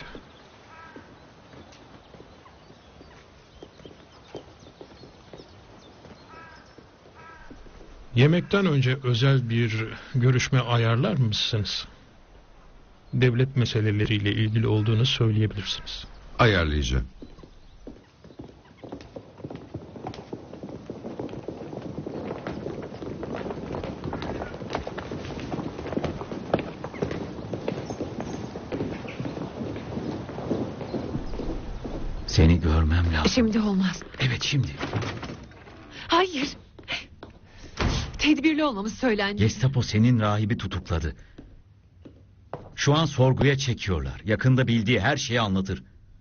Yemekten önce özel bir görüşme ayarlar mısınız? Devlet meseleleriyle ilgili olduğunu söyleyebilirsiniz. Ayarlayacağım. Seni görmem lazım. Şimdi olmaz. Evet şimdi. Hayır. Tedbirli olmamız söylendi. Gestapo senin rahibi tutukladı. Şu an sorguya çekiyorlar. Yakında bildiği her şeyi anlatır.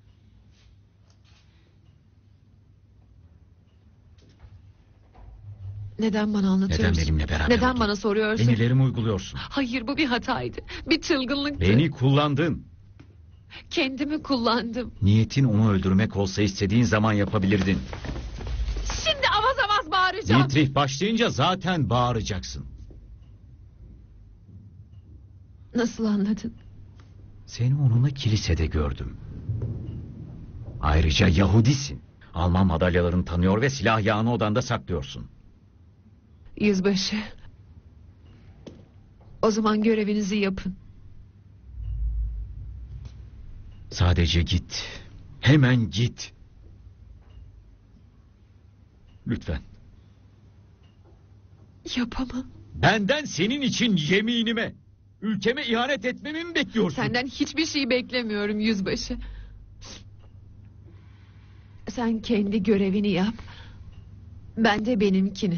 Neden bana anlatıyorsun? Neden benimle beraber Neden oldun? bana soruyorsun? Emirlerimi uyguluyorsun. Hayır, bu bir hataydı. Bir çılgınlıktı. Beni kullandın. Kendimi kullandım. Niyetin onu öldürmek olsa istediğin zaman yapabilirdin. Şimdi avaz avaz bağıracağım. Dietrich başlayınca zaten bağıracaksın. Nasıl anladın? Seni onunla kilisede gördüm. Ayrıca Yahudisin. Alman madalyalarını tanıyor ve silah yağını odanda saklıyorsun. Yüzbaşı. O zaman görevinizi yapın. Sadece git. Hemen git. Lütfen. Yapamam. Benden senin için yeminime, ülkeme ihanet etmemi mi bekliyorsun? Senden hiçbir şey beklemiyorum yüzbaşı. Sen kendi görevini yap. Ben de benimkini.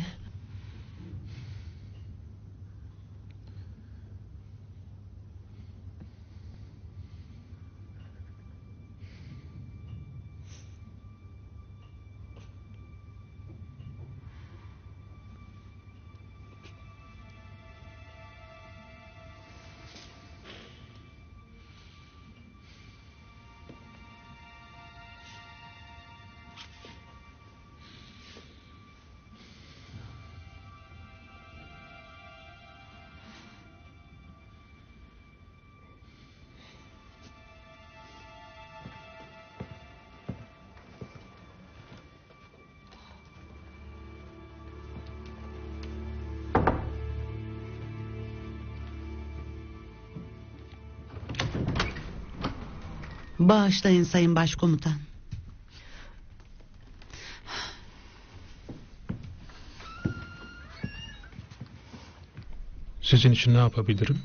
Bağışlayın Sayın Başkomutan. Sizin için ne yapabilirim?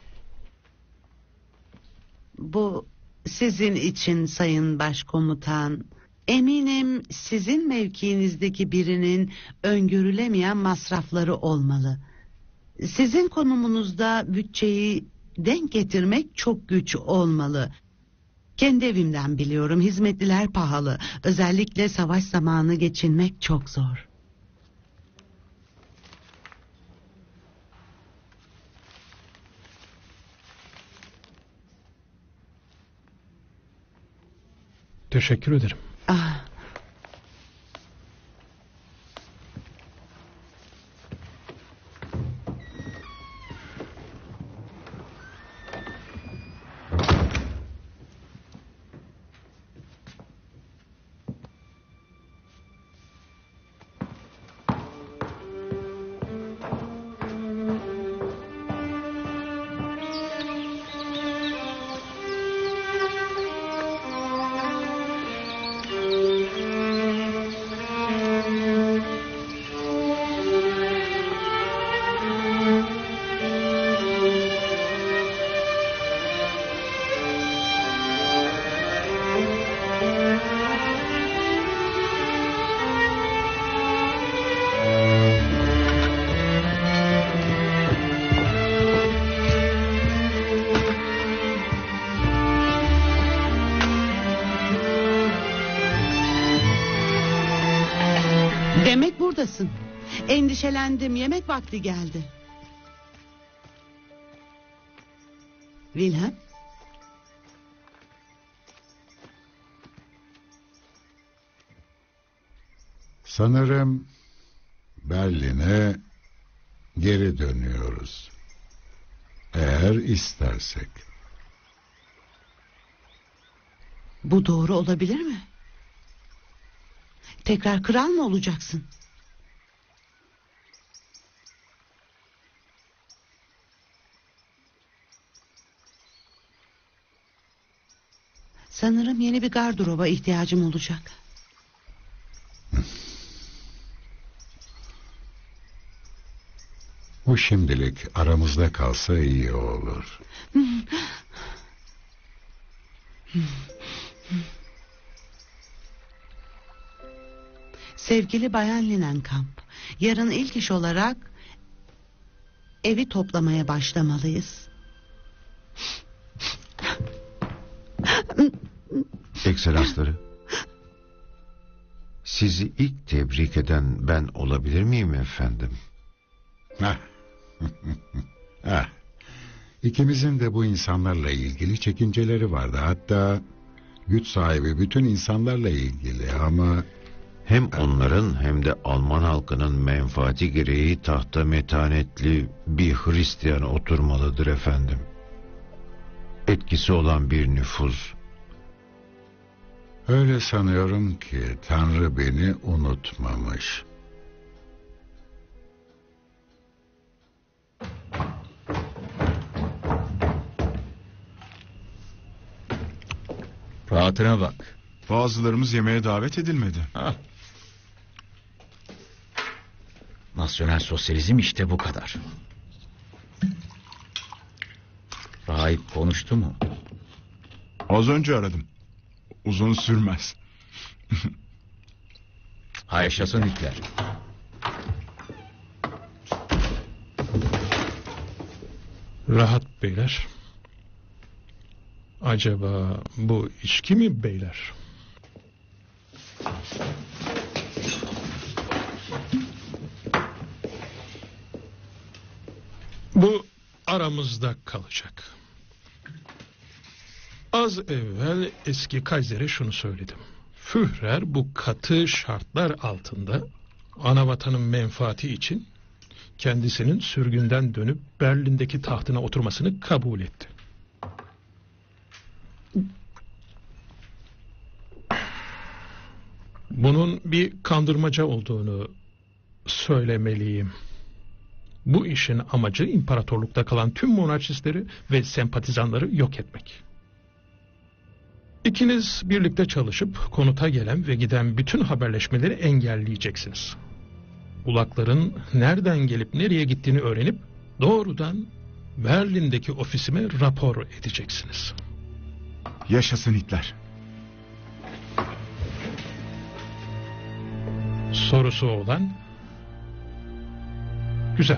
Bu sizin için Sayın Başkomutan. Eminim sizin mevkiinizdeki birinin öngörülemeyen masrafları olmalı. Sizin konumunuzda bütçeyi denk getirmek çok güç olmalı. Kendi evimden biliyorum, hizmetliler pahalı. Özellikle savaş zamanı geçinmek çok zor. Teşekkür ederim. Ah. Demek buradasın. Endişelendim, yemek vakti geldi. Wilhelm? Sanırım Berlin'e geri dönüyoruz. Eğer istersek. Bu doğru olabilir mi? Tekrar kral mı olacaksın? Sanırım yeni bir gardıroba ihtiyacım olacak. Bu şimdilik aramızda kalsa iyi olur. Sevgili Bayan Linenkamp, yarın ilk iş olarak evi toplamaya başlamalıyız. Ekselansları. Sizi ilk tebrik eden ben olabilir miyim efendim? Hah. Hah. İkimizin de bu insanlarla ilgili çekinceleri vardı. Hatta güç sahibi bütün insanlarla ilgili ama... Hem onların hem de Alman halkının menfaati gereği tahta metanetli bir Hristiyan oturmalıdır efendim. Etkisi olan bir nüfuz. Öyle sanıyorum ki Tanrı beni unutmamış. Rahatına bak. Bazılarımız yemeğe davet edilmedi. Ha. Nasyonel sosyalizm işte bu kadar. Rahip konuştu mu? Az önce aradım. Uzun sürmez. Ha, yaşasın Hitler. Rahat beyler. Acaba bu içki mi beyler? Bu aramızda kalacak. Az evvel eski Kaiser'e şunu söyledim. Führer bu katı şartlar altında anavatanın menfaati için kendisinin sürgünden dönüp Berlin'deki tahtına oturmasını kabul etti. Bunun bir kandırmaca olduğunu söylemeliyim. Bu işin amacı imparatorlukta kalan tüm monarşistleri ve sempatizanları yok etmek. İkiniz birlikte çalışıp konuta gelen ve giden bütün haberleşmeleri engelleyeceksiniz. Ulakların nereden gelip nereye gittiğini öğrenip doğrudan Berlin'deki ofisime rapor edeceksiniz. Yaşasın Hitler. Sorusu olan? Güzel.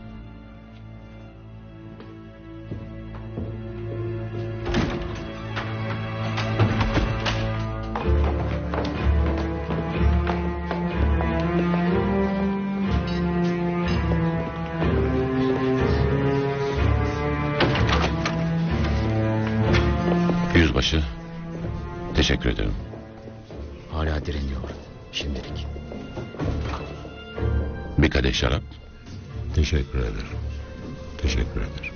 Yüzbaşı, teşekkür ederim. Hala direniyor şimdilik. Bir kadeh şarap. Teşekkür ederim. Teşekkür ederim.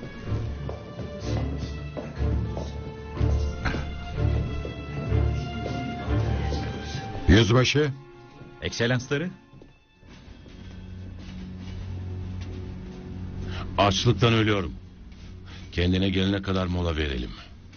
Yüzbaşı. Ekselansları. Açlıktan ölüyorum. Kendine gelene kadar mola verelim.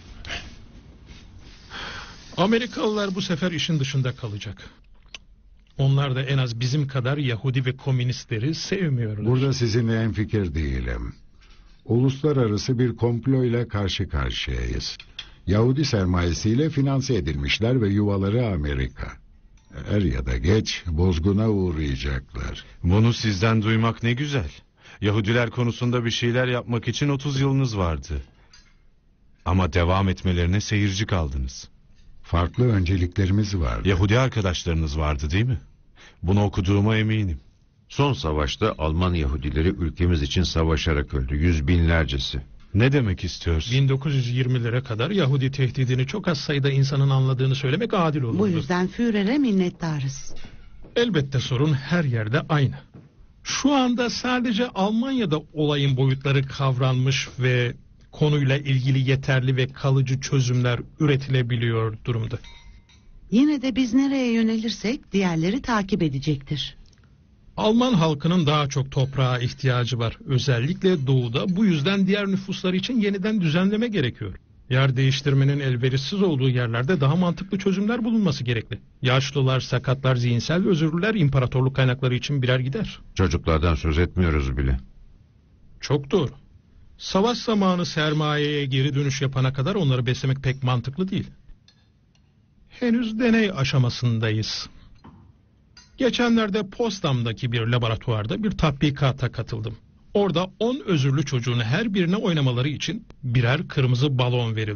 Amerikalılar bu sefer işin dışında kalacak. Onlar da en az bizim kadar Yahudi ve komünistleri sevmiyorlar. Burada sizinle hemfikir değilim. Uluslararası bir komployla karşı karşıyayız. Yahudi sermayesiyle finanse edilmişler ve yuvaları Amerika. Er ya da geç bozguna uğrayacaklar. Bunu sizden duymak ne güzel. Yahudiler konusunda bir şeyler yapmak için otuz yılınız vardı. Ama devam etmelerine seyirci kaldınız. Farklı önceliklerimiz vardı. Yahudi arkadaşlarınız vardı değil mi? Bunu okuduğuma eminim. Son savaşta Alman Yahudileri ülkemiz için savaşarak öldü. Yüz binlercesi. Ne demek istiyorsun? bin dokuz yüz yirmilere kadar Yahudi tehdidini çok az sayıda insanın anladığını söylemek adil olurdu. Bu yüzden Führer'e minnettarız. Elbette sorun her yerde aynı. Şu anda sadece Almanya'da olayın boyutları kavranmış ve konuyla ilgili yeterli ve kalıcı çözümler üretilebiliyor durumda. Yine de biz nereye yönelirsek diğerleri takip edecektir. Alman halkının daha çok toprağa ihtiyacı var. Özellikle doğuda, bu yüzden diğer nüfuslar için yeniden düzenleme gerekiyor. Yer değiştirmenin elverişsiz olduğu yerlerde daha mantıklı çözümler bulunması gerekli. Yaşlılar, sakatlar, zihinsel ve özürlüler imparatorluk kaynakları için birer gider. Çocuklardan söz etmiyoruz bile. Çok doğru. Savaş zamanı sermayeye geri dönüş yapana kadar onları beslemek pek mantıklı değil. Henüz deney aşamasındayız. Geçenlerde Potsdam'daki bir laboratuvarda bir tatbikata katıldım. Orada on özürlü çocuğun her birine oynamaları için birer kırmızı balon verildi.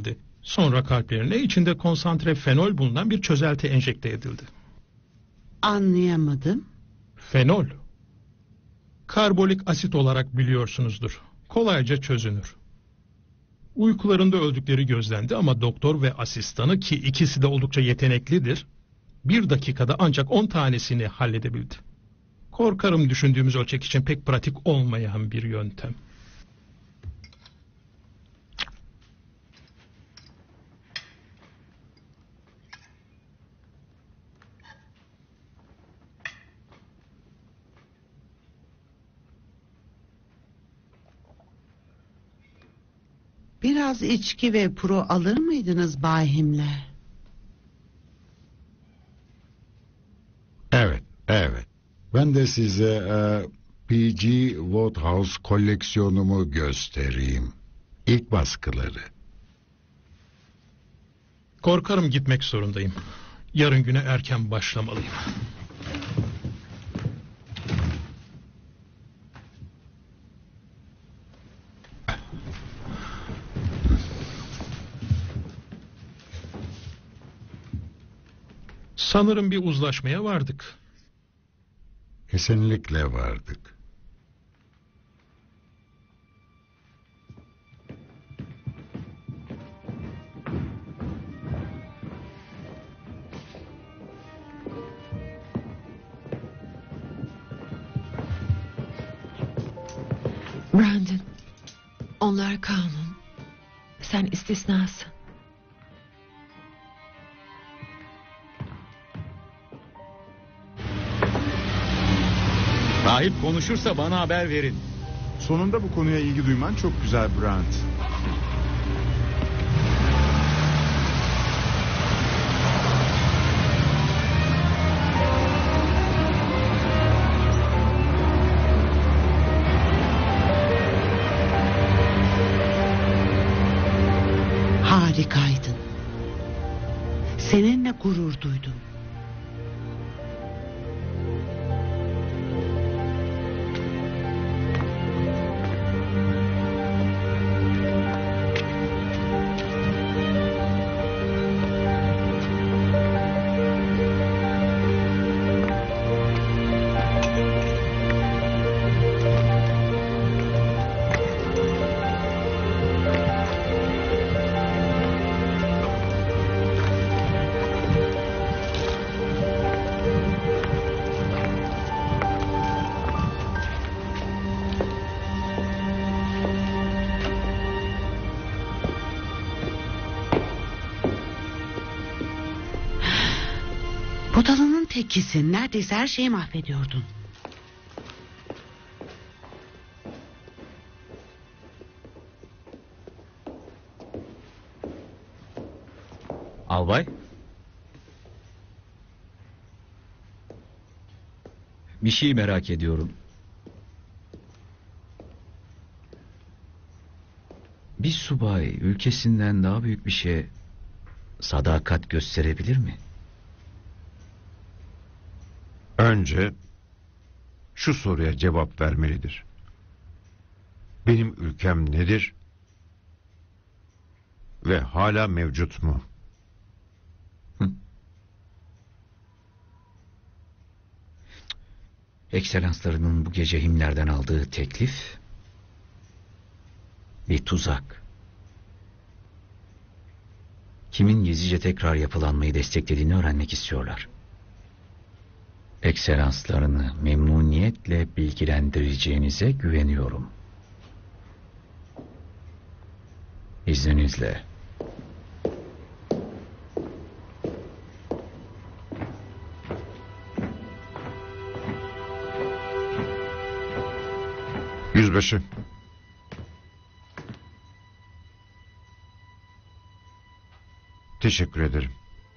Sonra kalplerine içinde konsantre fenol bulunan bir çözelti enjekte edildi. Anlayamadım. Fenol. Karbolik asit olarak biliyorsunuzdur. Kolayca çözünür. Uykularında öldükleri gözlendi ama doktor ve asistanı, ki ikisi de oldukça yeteneklidir, bir dakikada ancak on tanesini halledebildi. Korkarım düşündüğümüz ölçek için pek pratik olmayan bir yöntem. Biraz içki ve puro alır mıydınız Bay Himmler? Evet, evet. Ben de size e, P G Wodehouse koleksiyonumu göstereyim. İlk baskıları. Korkarım gitmek zorundayım. Yarın güne erken başlamalıyım. Sanırım bir uzlaşmaya vardık. Kesinlikle vardık. Brandon, onlar kanun. Sen istisnasın. Rahip konuşursa bana haber verin. Sonunda bu konuya ilgi duyman çok güzel Brand. Harikaydın. Seninle gurur duydum. Budalının tekisin. Neredeyse her şeyi mahvediyordun. Albay? Bir şey merak ediyorum. Bir subay ülkesinden daha büyük bir şeye sadakat gösterebilir mi? Önce şu soruya cevap vermelidir. Benim ülkem nedir? Ve hala mevcut mu? Hı. Ekselanslarının bu gece Himmler'den aldığı teklif bir tuzak. Kimin gizlice tekrar yapılanmayı desteklediğini öğrenmek istiyorlar. Ekselanslarını memnuniyetle bilgilendireceğinize güveniyorum. İzninizle. Yüzbaşı. Teşekkür ederim.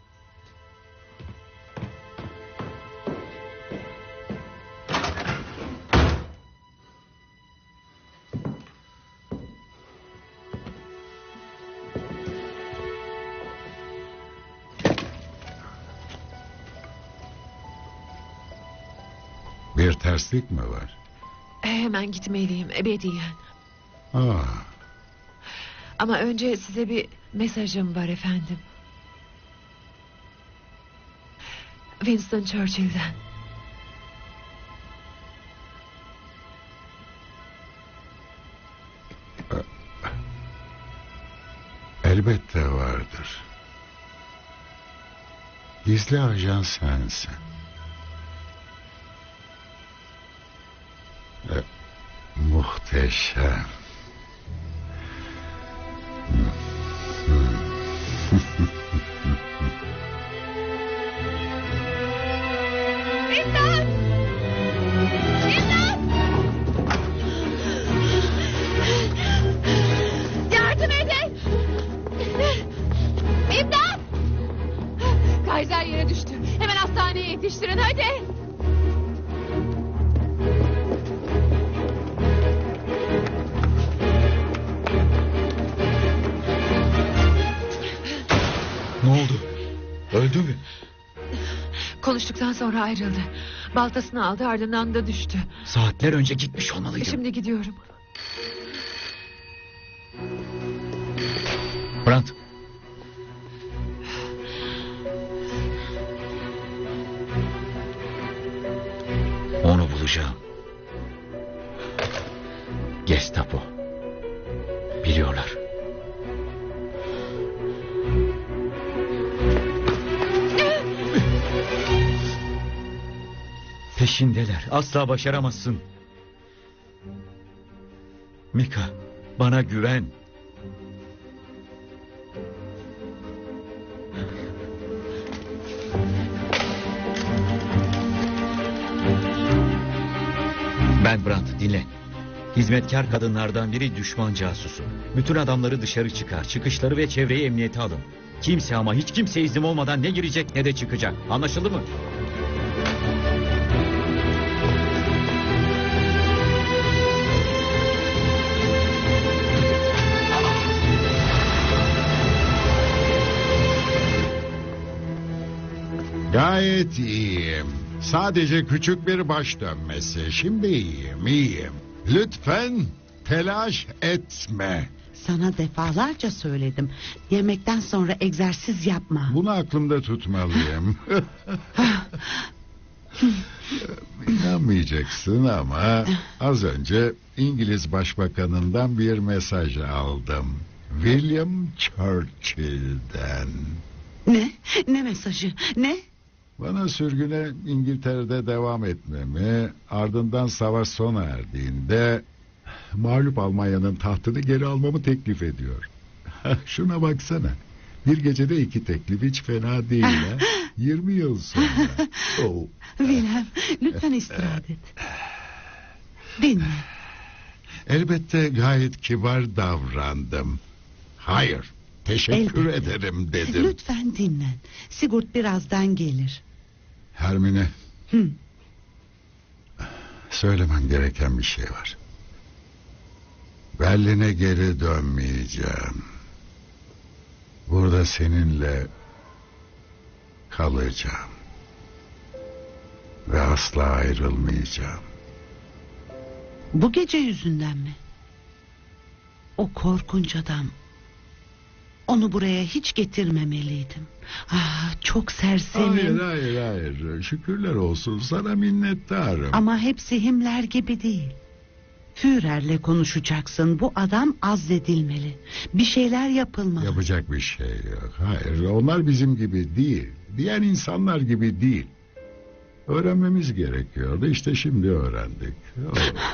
Bir terslik mi var? Hemen gitmeliyim ebediyen. Aa, Ama önce size bir Mesajım var efendim. Winston Churchill'den. Elbette vardır. Gizli ajan sensin. E, muhteşem. İmdat! İmdat! Yardım edin! İmdat! Kaiser yere düştü. Hemen hastaneye yetiştirin hadi. Ne oldu? Öldü mü? Konuştuktan sonra ayrıldı. Baltasını aldı, ardından da düştü. Saatler önce gitmiş olmalıydı. Şimdi gidiyorum. Brandt. Onu bulacağım. Gestapo. Biliyorlar. Peşindeler. Asla başaramazsın. Mika, bana güven. Ben Brandt, dinle. Hizmetkar kadınlardan biri düşman casusu. Bütün adamları dışarı çıkar. Çıkışları ve çevreyi emniyete alın. Kimse ama hiç kimse iznim olmadan ne girecek ne de çıkacak. Anlaşıldı mı? Gayet iyiyim. Sadece küçük bir baş dönmesi. Şimdi iyiyim, iyiyim. Lütfen telaş etme. Sana defalarca söyledim. Yemekten sonra egzersiz yapma. Bunu aklımda tutmalıyım. İnanmayacaksın ama az önce İngiliz Başbakanından bir mesaj aldım. William Churchill'den. Ne? Ne mesajı? Ne? Bana sürgüne İngiltere'de devam etmemi, ardından savaş sona erdiğinde mağlup Almanya'nın tahtını geri almamı teklif ediyor. Şuna baksana. Bir gecede iki teklif hiç fena değil ha. Yirmi yıl sonra. Oh. Wilhelm, lütfen istirahat et. Dinle. Elbette gayet kibar davrandım. Hayır, teşekkür Elbette. ederim dedim. Lütfen dinlen. Sigurd birazdan gelir. Hermine, Hı. söylemem gereken bir şey var. Berlin'e geri dönmeyeceğim. Burada seninle kalacağım. Ve asla ayrılmayacağım. Bu gece yüzünden mi? O korkunç adam. Onu buraya hiç getirmemeliydim. Ah, çok sersemim. Hayır hayır hayır. Şükürler olsun, sana minnettarım. Ama hepsi Himmler gibi değil. Führer'le konuşacaksın. Bu adam azledilmeli. Bir şeyler yapılmalı. Yapacak bir şey yok. Hayır, onlar bizim gibi değil. Diğer insanlar gibi değil. Öğrenmemiz gerekiyordu. İşte şimdi öğrendik. Oh.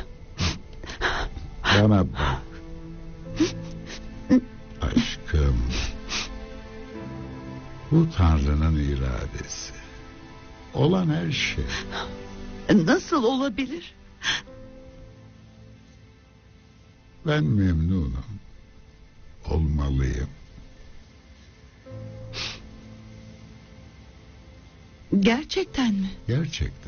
Bana bak. Aşkım. Bu Tanrı'nın iradesi. Olan her şey. Nasıl olabilir? Ben memnunum. Olmalıyım. Gerçekten mi? Gerçekten.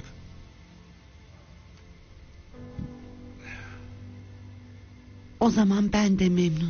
O zaman ben de memnunum.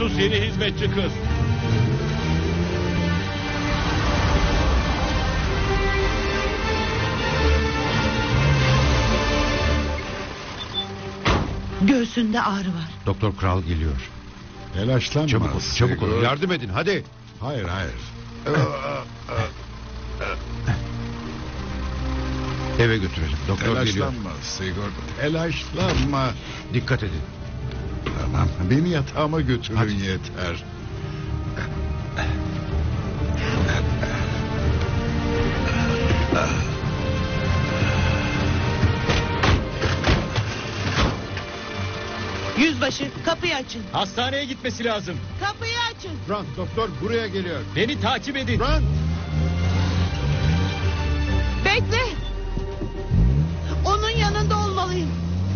Casus yeni hizmetçi kız. Göğsünde ağrı var. Doktor Kral geliyor. Telaşlanma. Çabuk olun, çabuk olun. Sigurd. Yardım edin, hadi. Hayır hayır. Eve götürelim. Doktor geliyor. Telaşlanma Sigurd. Telaşlanma. Dikkat edin. Tamam. Beni yatağıma götürün Hadi. yeter. Yüzbaşı, kapıyı açın. Hastaneye gitmesi lazım. Kapıyı açın. Grant, doktor buraya geliyor. Beni takip edin. Grant! Bekle. Onun yanında olmalıyım.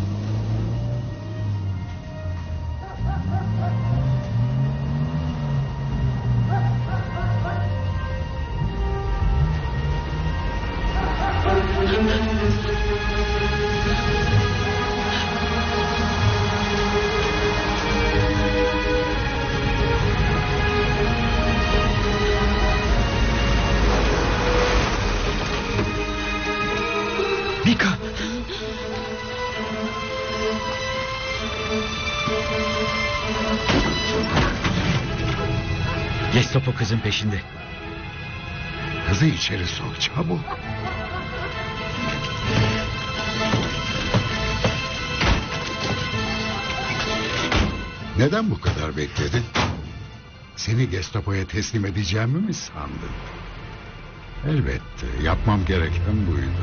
Mika. Gestapo kızın peşinde. Kızı içeri sok çabuk. Neden bu kadar bekledin? Seni Gestapo'ya teslim edeceğimi mi sandın? Elbette yapmam gereken buydu.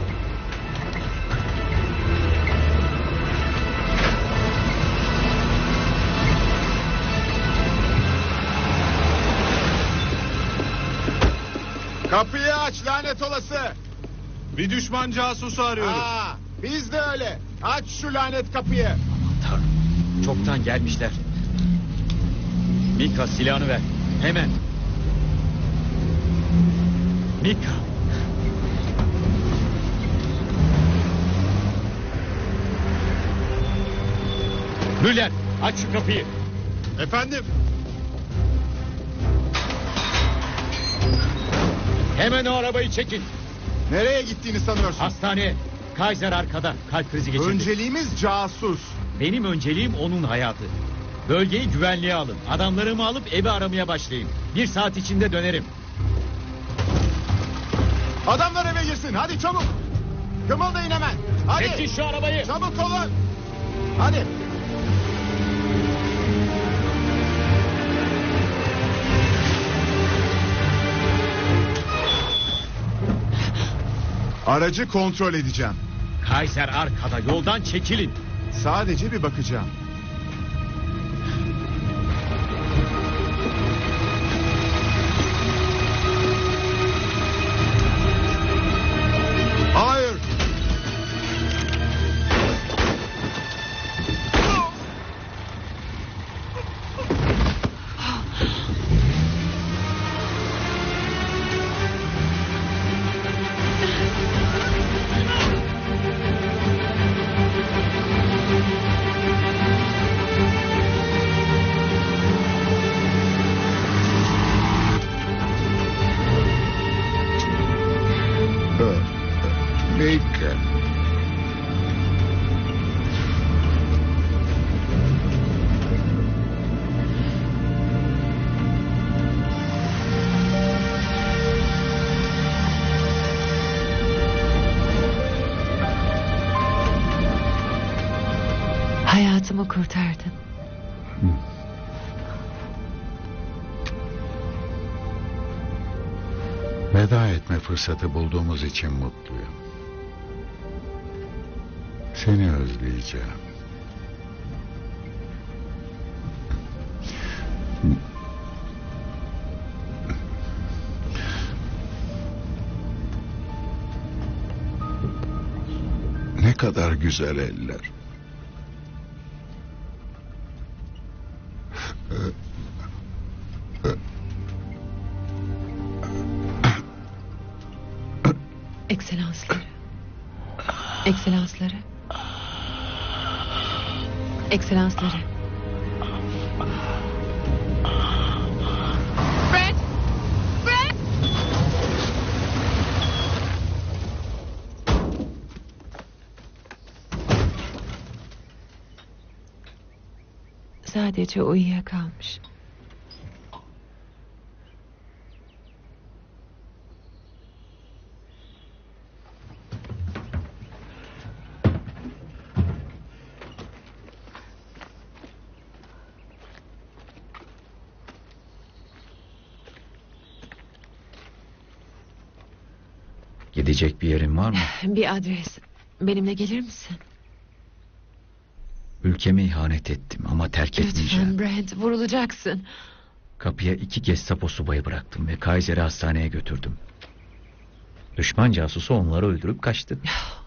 Kapıyı aç lanet olası. Bir düşman casusu arıyoruz. Aa, biz de öyle. Aç şu lanet kapıyı. Tanrım. Çoktan gelmişler. Mika silahını ver. Hemen. Mika. Müller aç şu kapıyı. Efendim? Hemen o arabayı çekin. Nereye gittiğini sanıyorsun? Hastaneye. Kaiser arkada. Kalp krizi geçirdi. Önceliğimiz casus. Benim önceliğim onun hayatı. Bölgeyi güvenliğe alın. Adamlarımı alıp evi aramaya başlayın. Bir saat içinde dönerim. Adamlar eve girsin. Hadi çabuk. Kımıldayın hemen. Hadi. Çekin şu arabayı. Çabuk olun. Hadi. Aracı kontrol edeceğim. Kaiser arkada. Yoldan çekilin. Sadece bir bakacağım. Hayır. Mika. Hayatımı kurtardın. Veda etme fırsatı bulduğumuz için mutluyum. Seni özleyeceğim. Ne kadar güzel eller. Ekselansları. Ekselansları. Ekselansları. sadece uyuyakalmış. Gidecek bir yerin var mı? Bir adres. Benimle gelir misin? Ülkeme ihanet ettim ama terk etmeyeceğim. Lütfen Brent, vurulacaksın. Kapıya iki Gestapo subayı bıraktım ve Kaiser'i hastaneye götürdüm. Düşman casusu onları öldürüp kaçtı.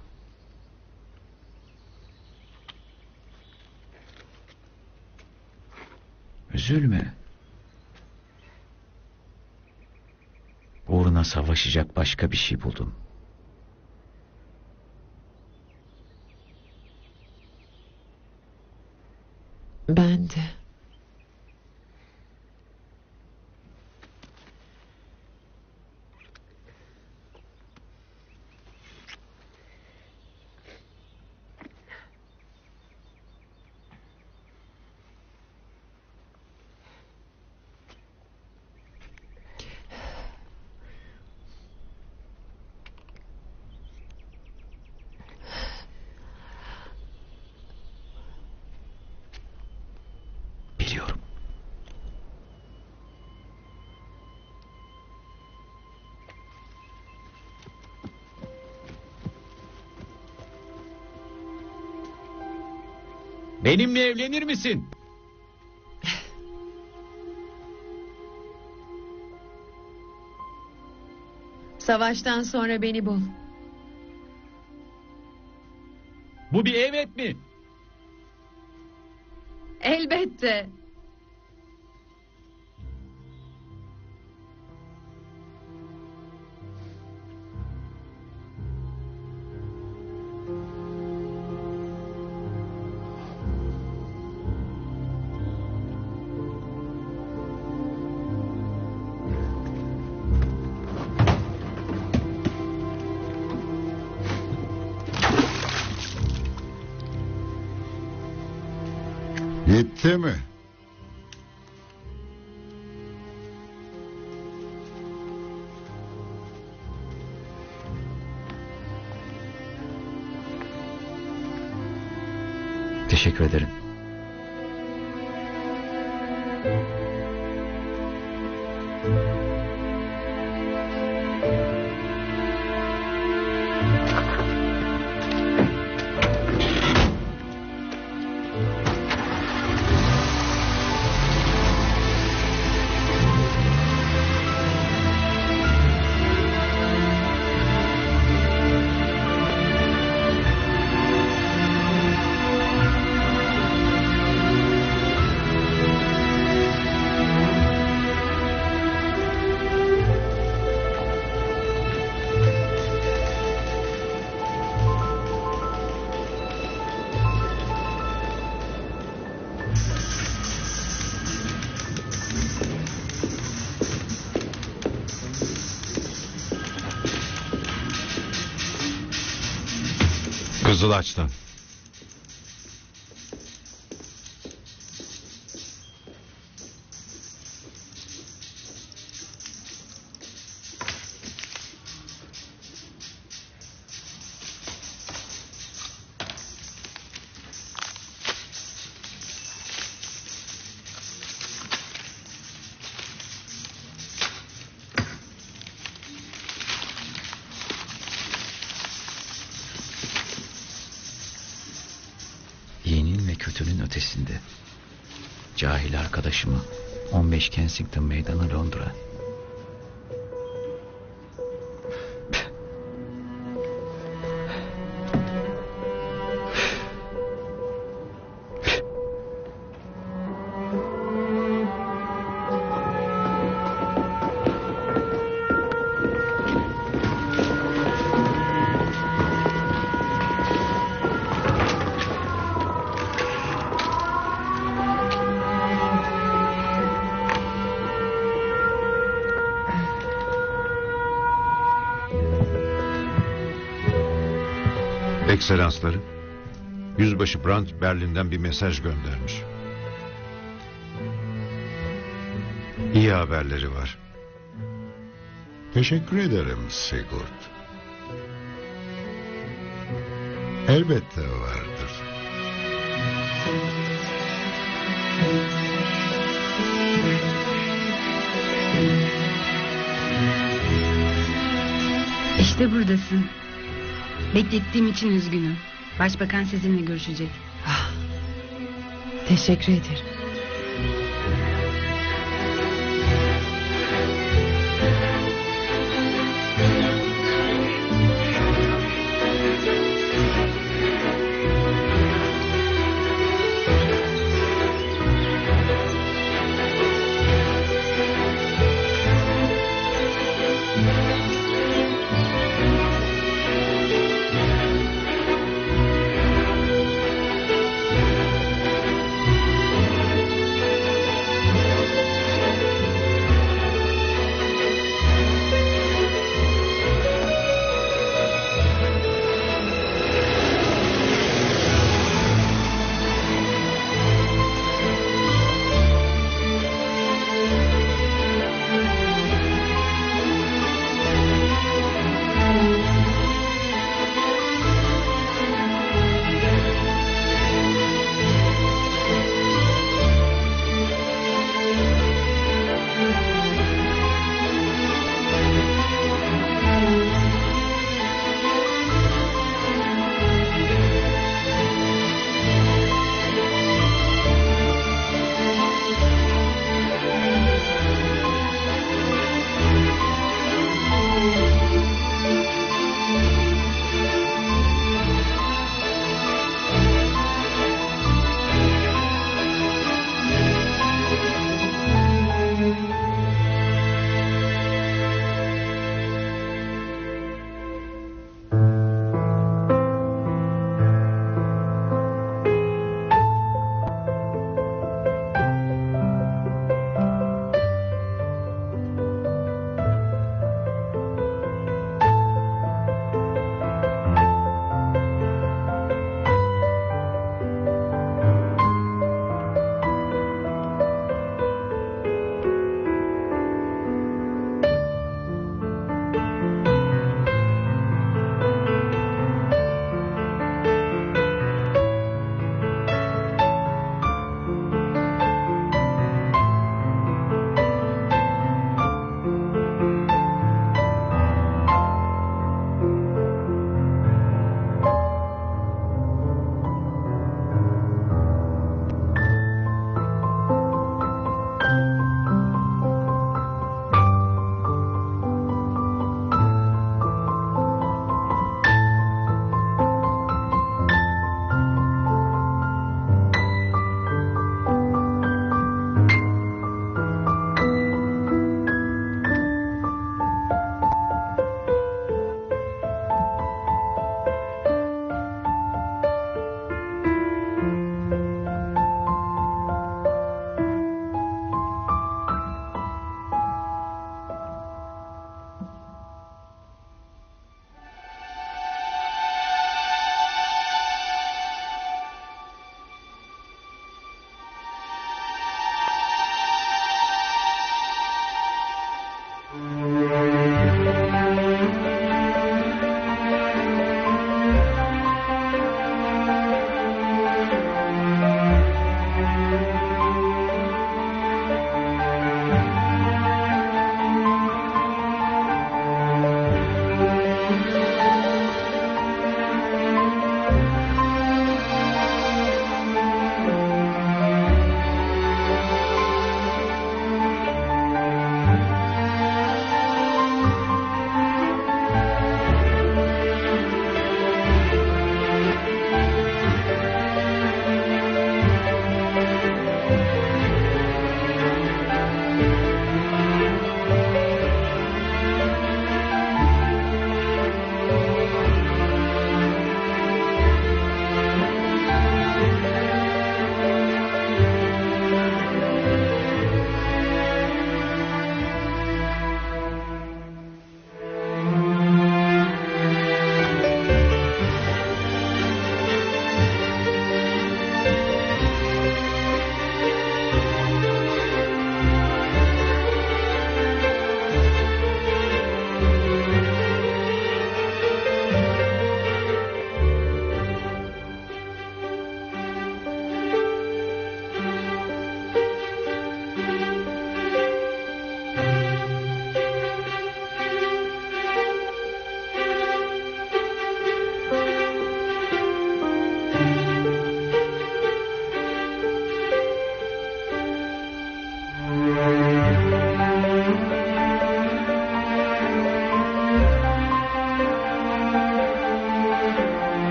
Üzülme. Uğruna savaşacak başka bir şey buldum. Ben de. Biliyorum. Benimle evlenir misin? Savaştan sonra beni bul. Bu bir evet mi? Elbette. Gitti mi? Teşekkür ederim. Kızılaç'tan. İyinin ve kötünün ötesinde. Cahil arkadaşımı on beş Kensington Meydanı, Londra. Ekselansları, Yüzbaşı Brandt Berlin'den bir mesaj göndermiş. İyi haberleri var. Teşekkür ederim Sigurd. Elbette vardır. İşte buradasın. Beklettiğim için üzgünüm. Başbakan sizinle görüşecek. Teşekkür ederim.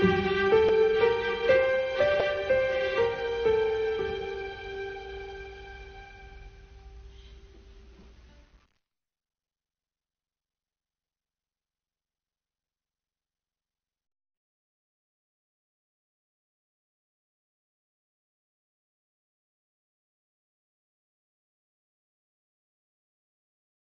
Kayser.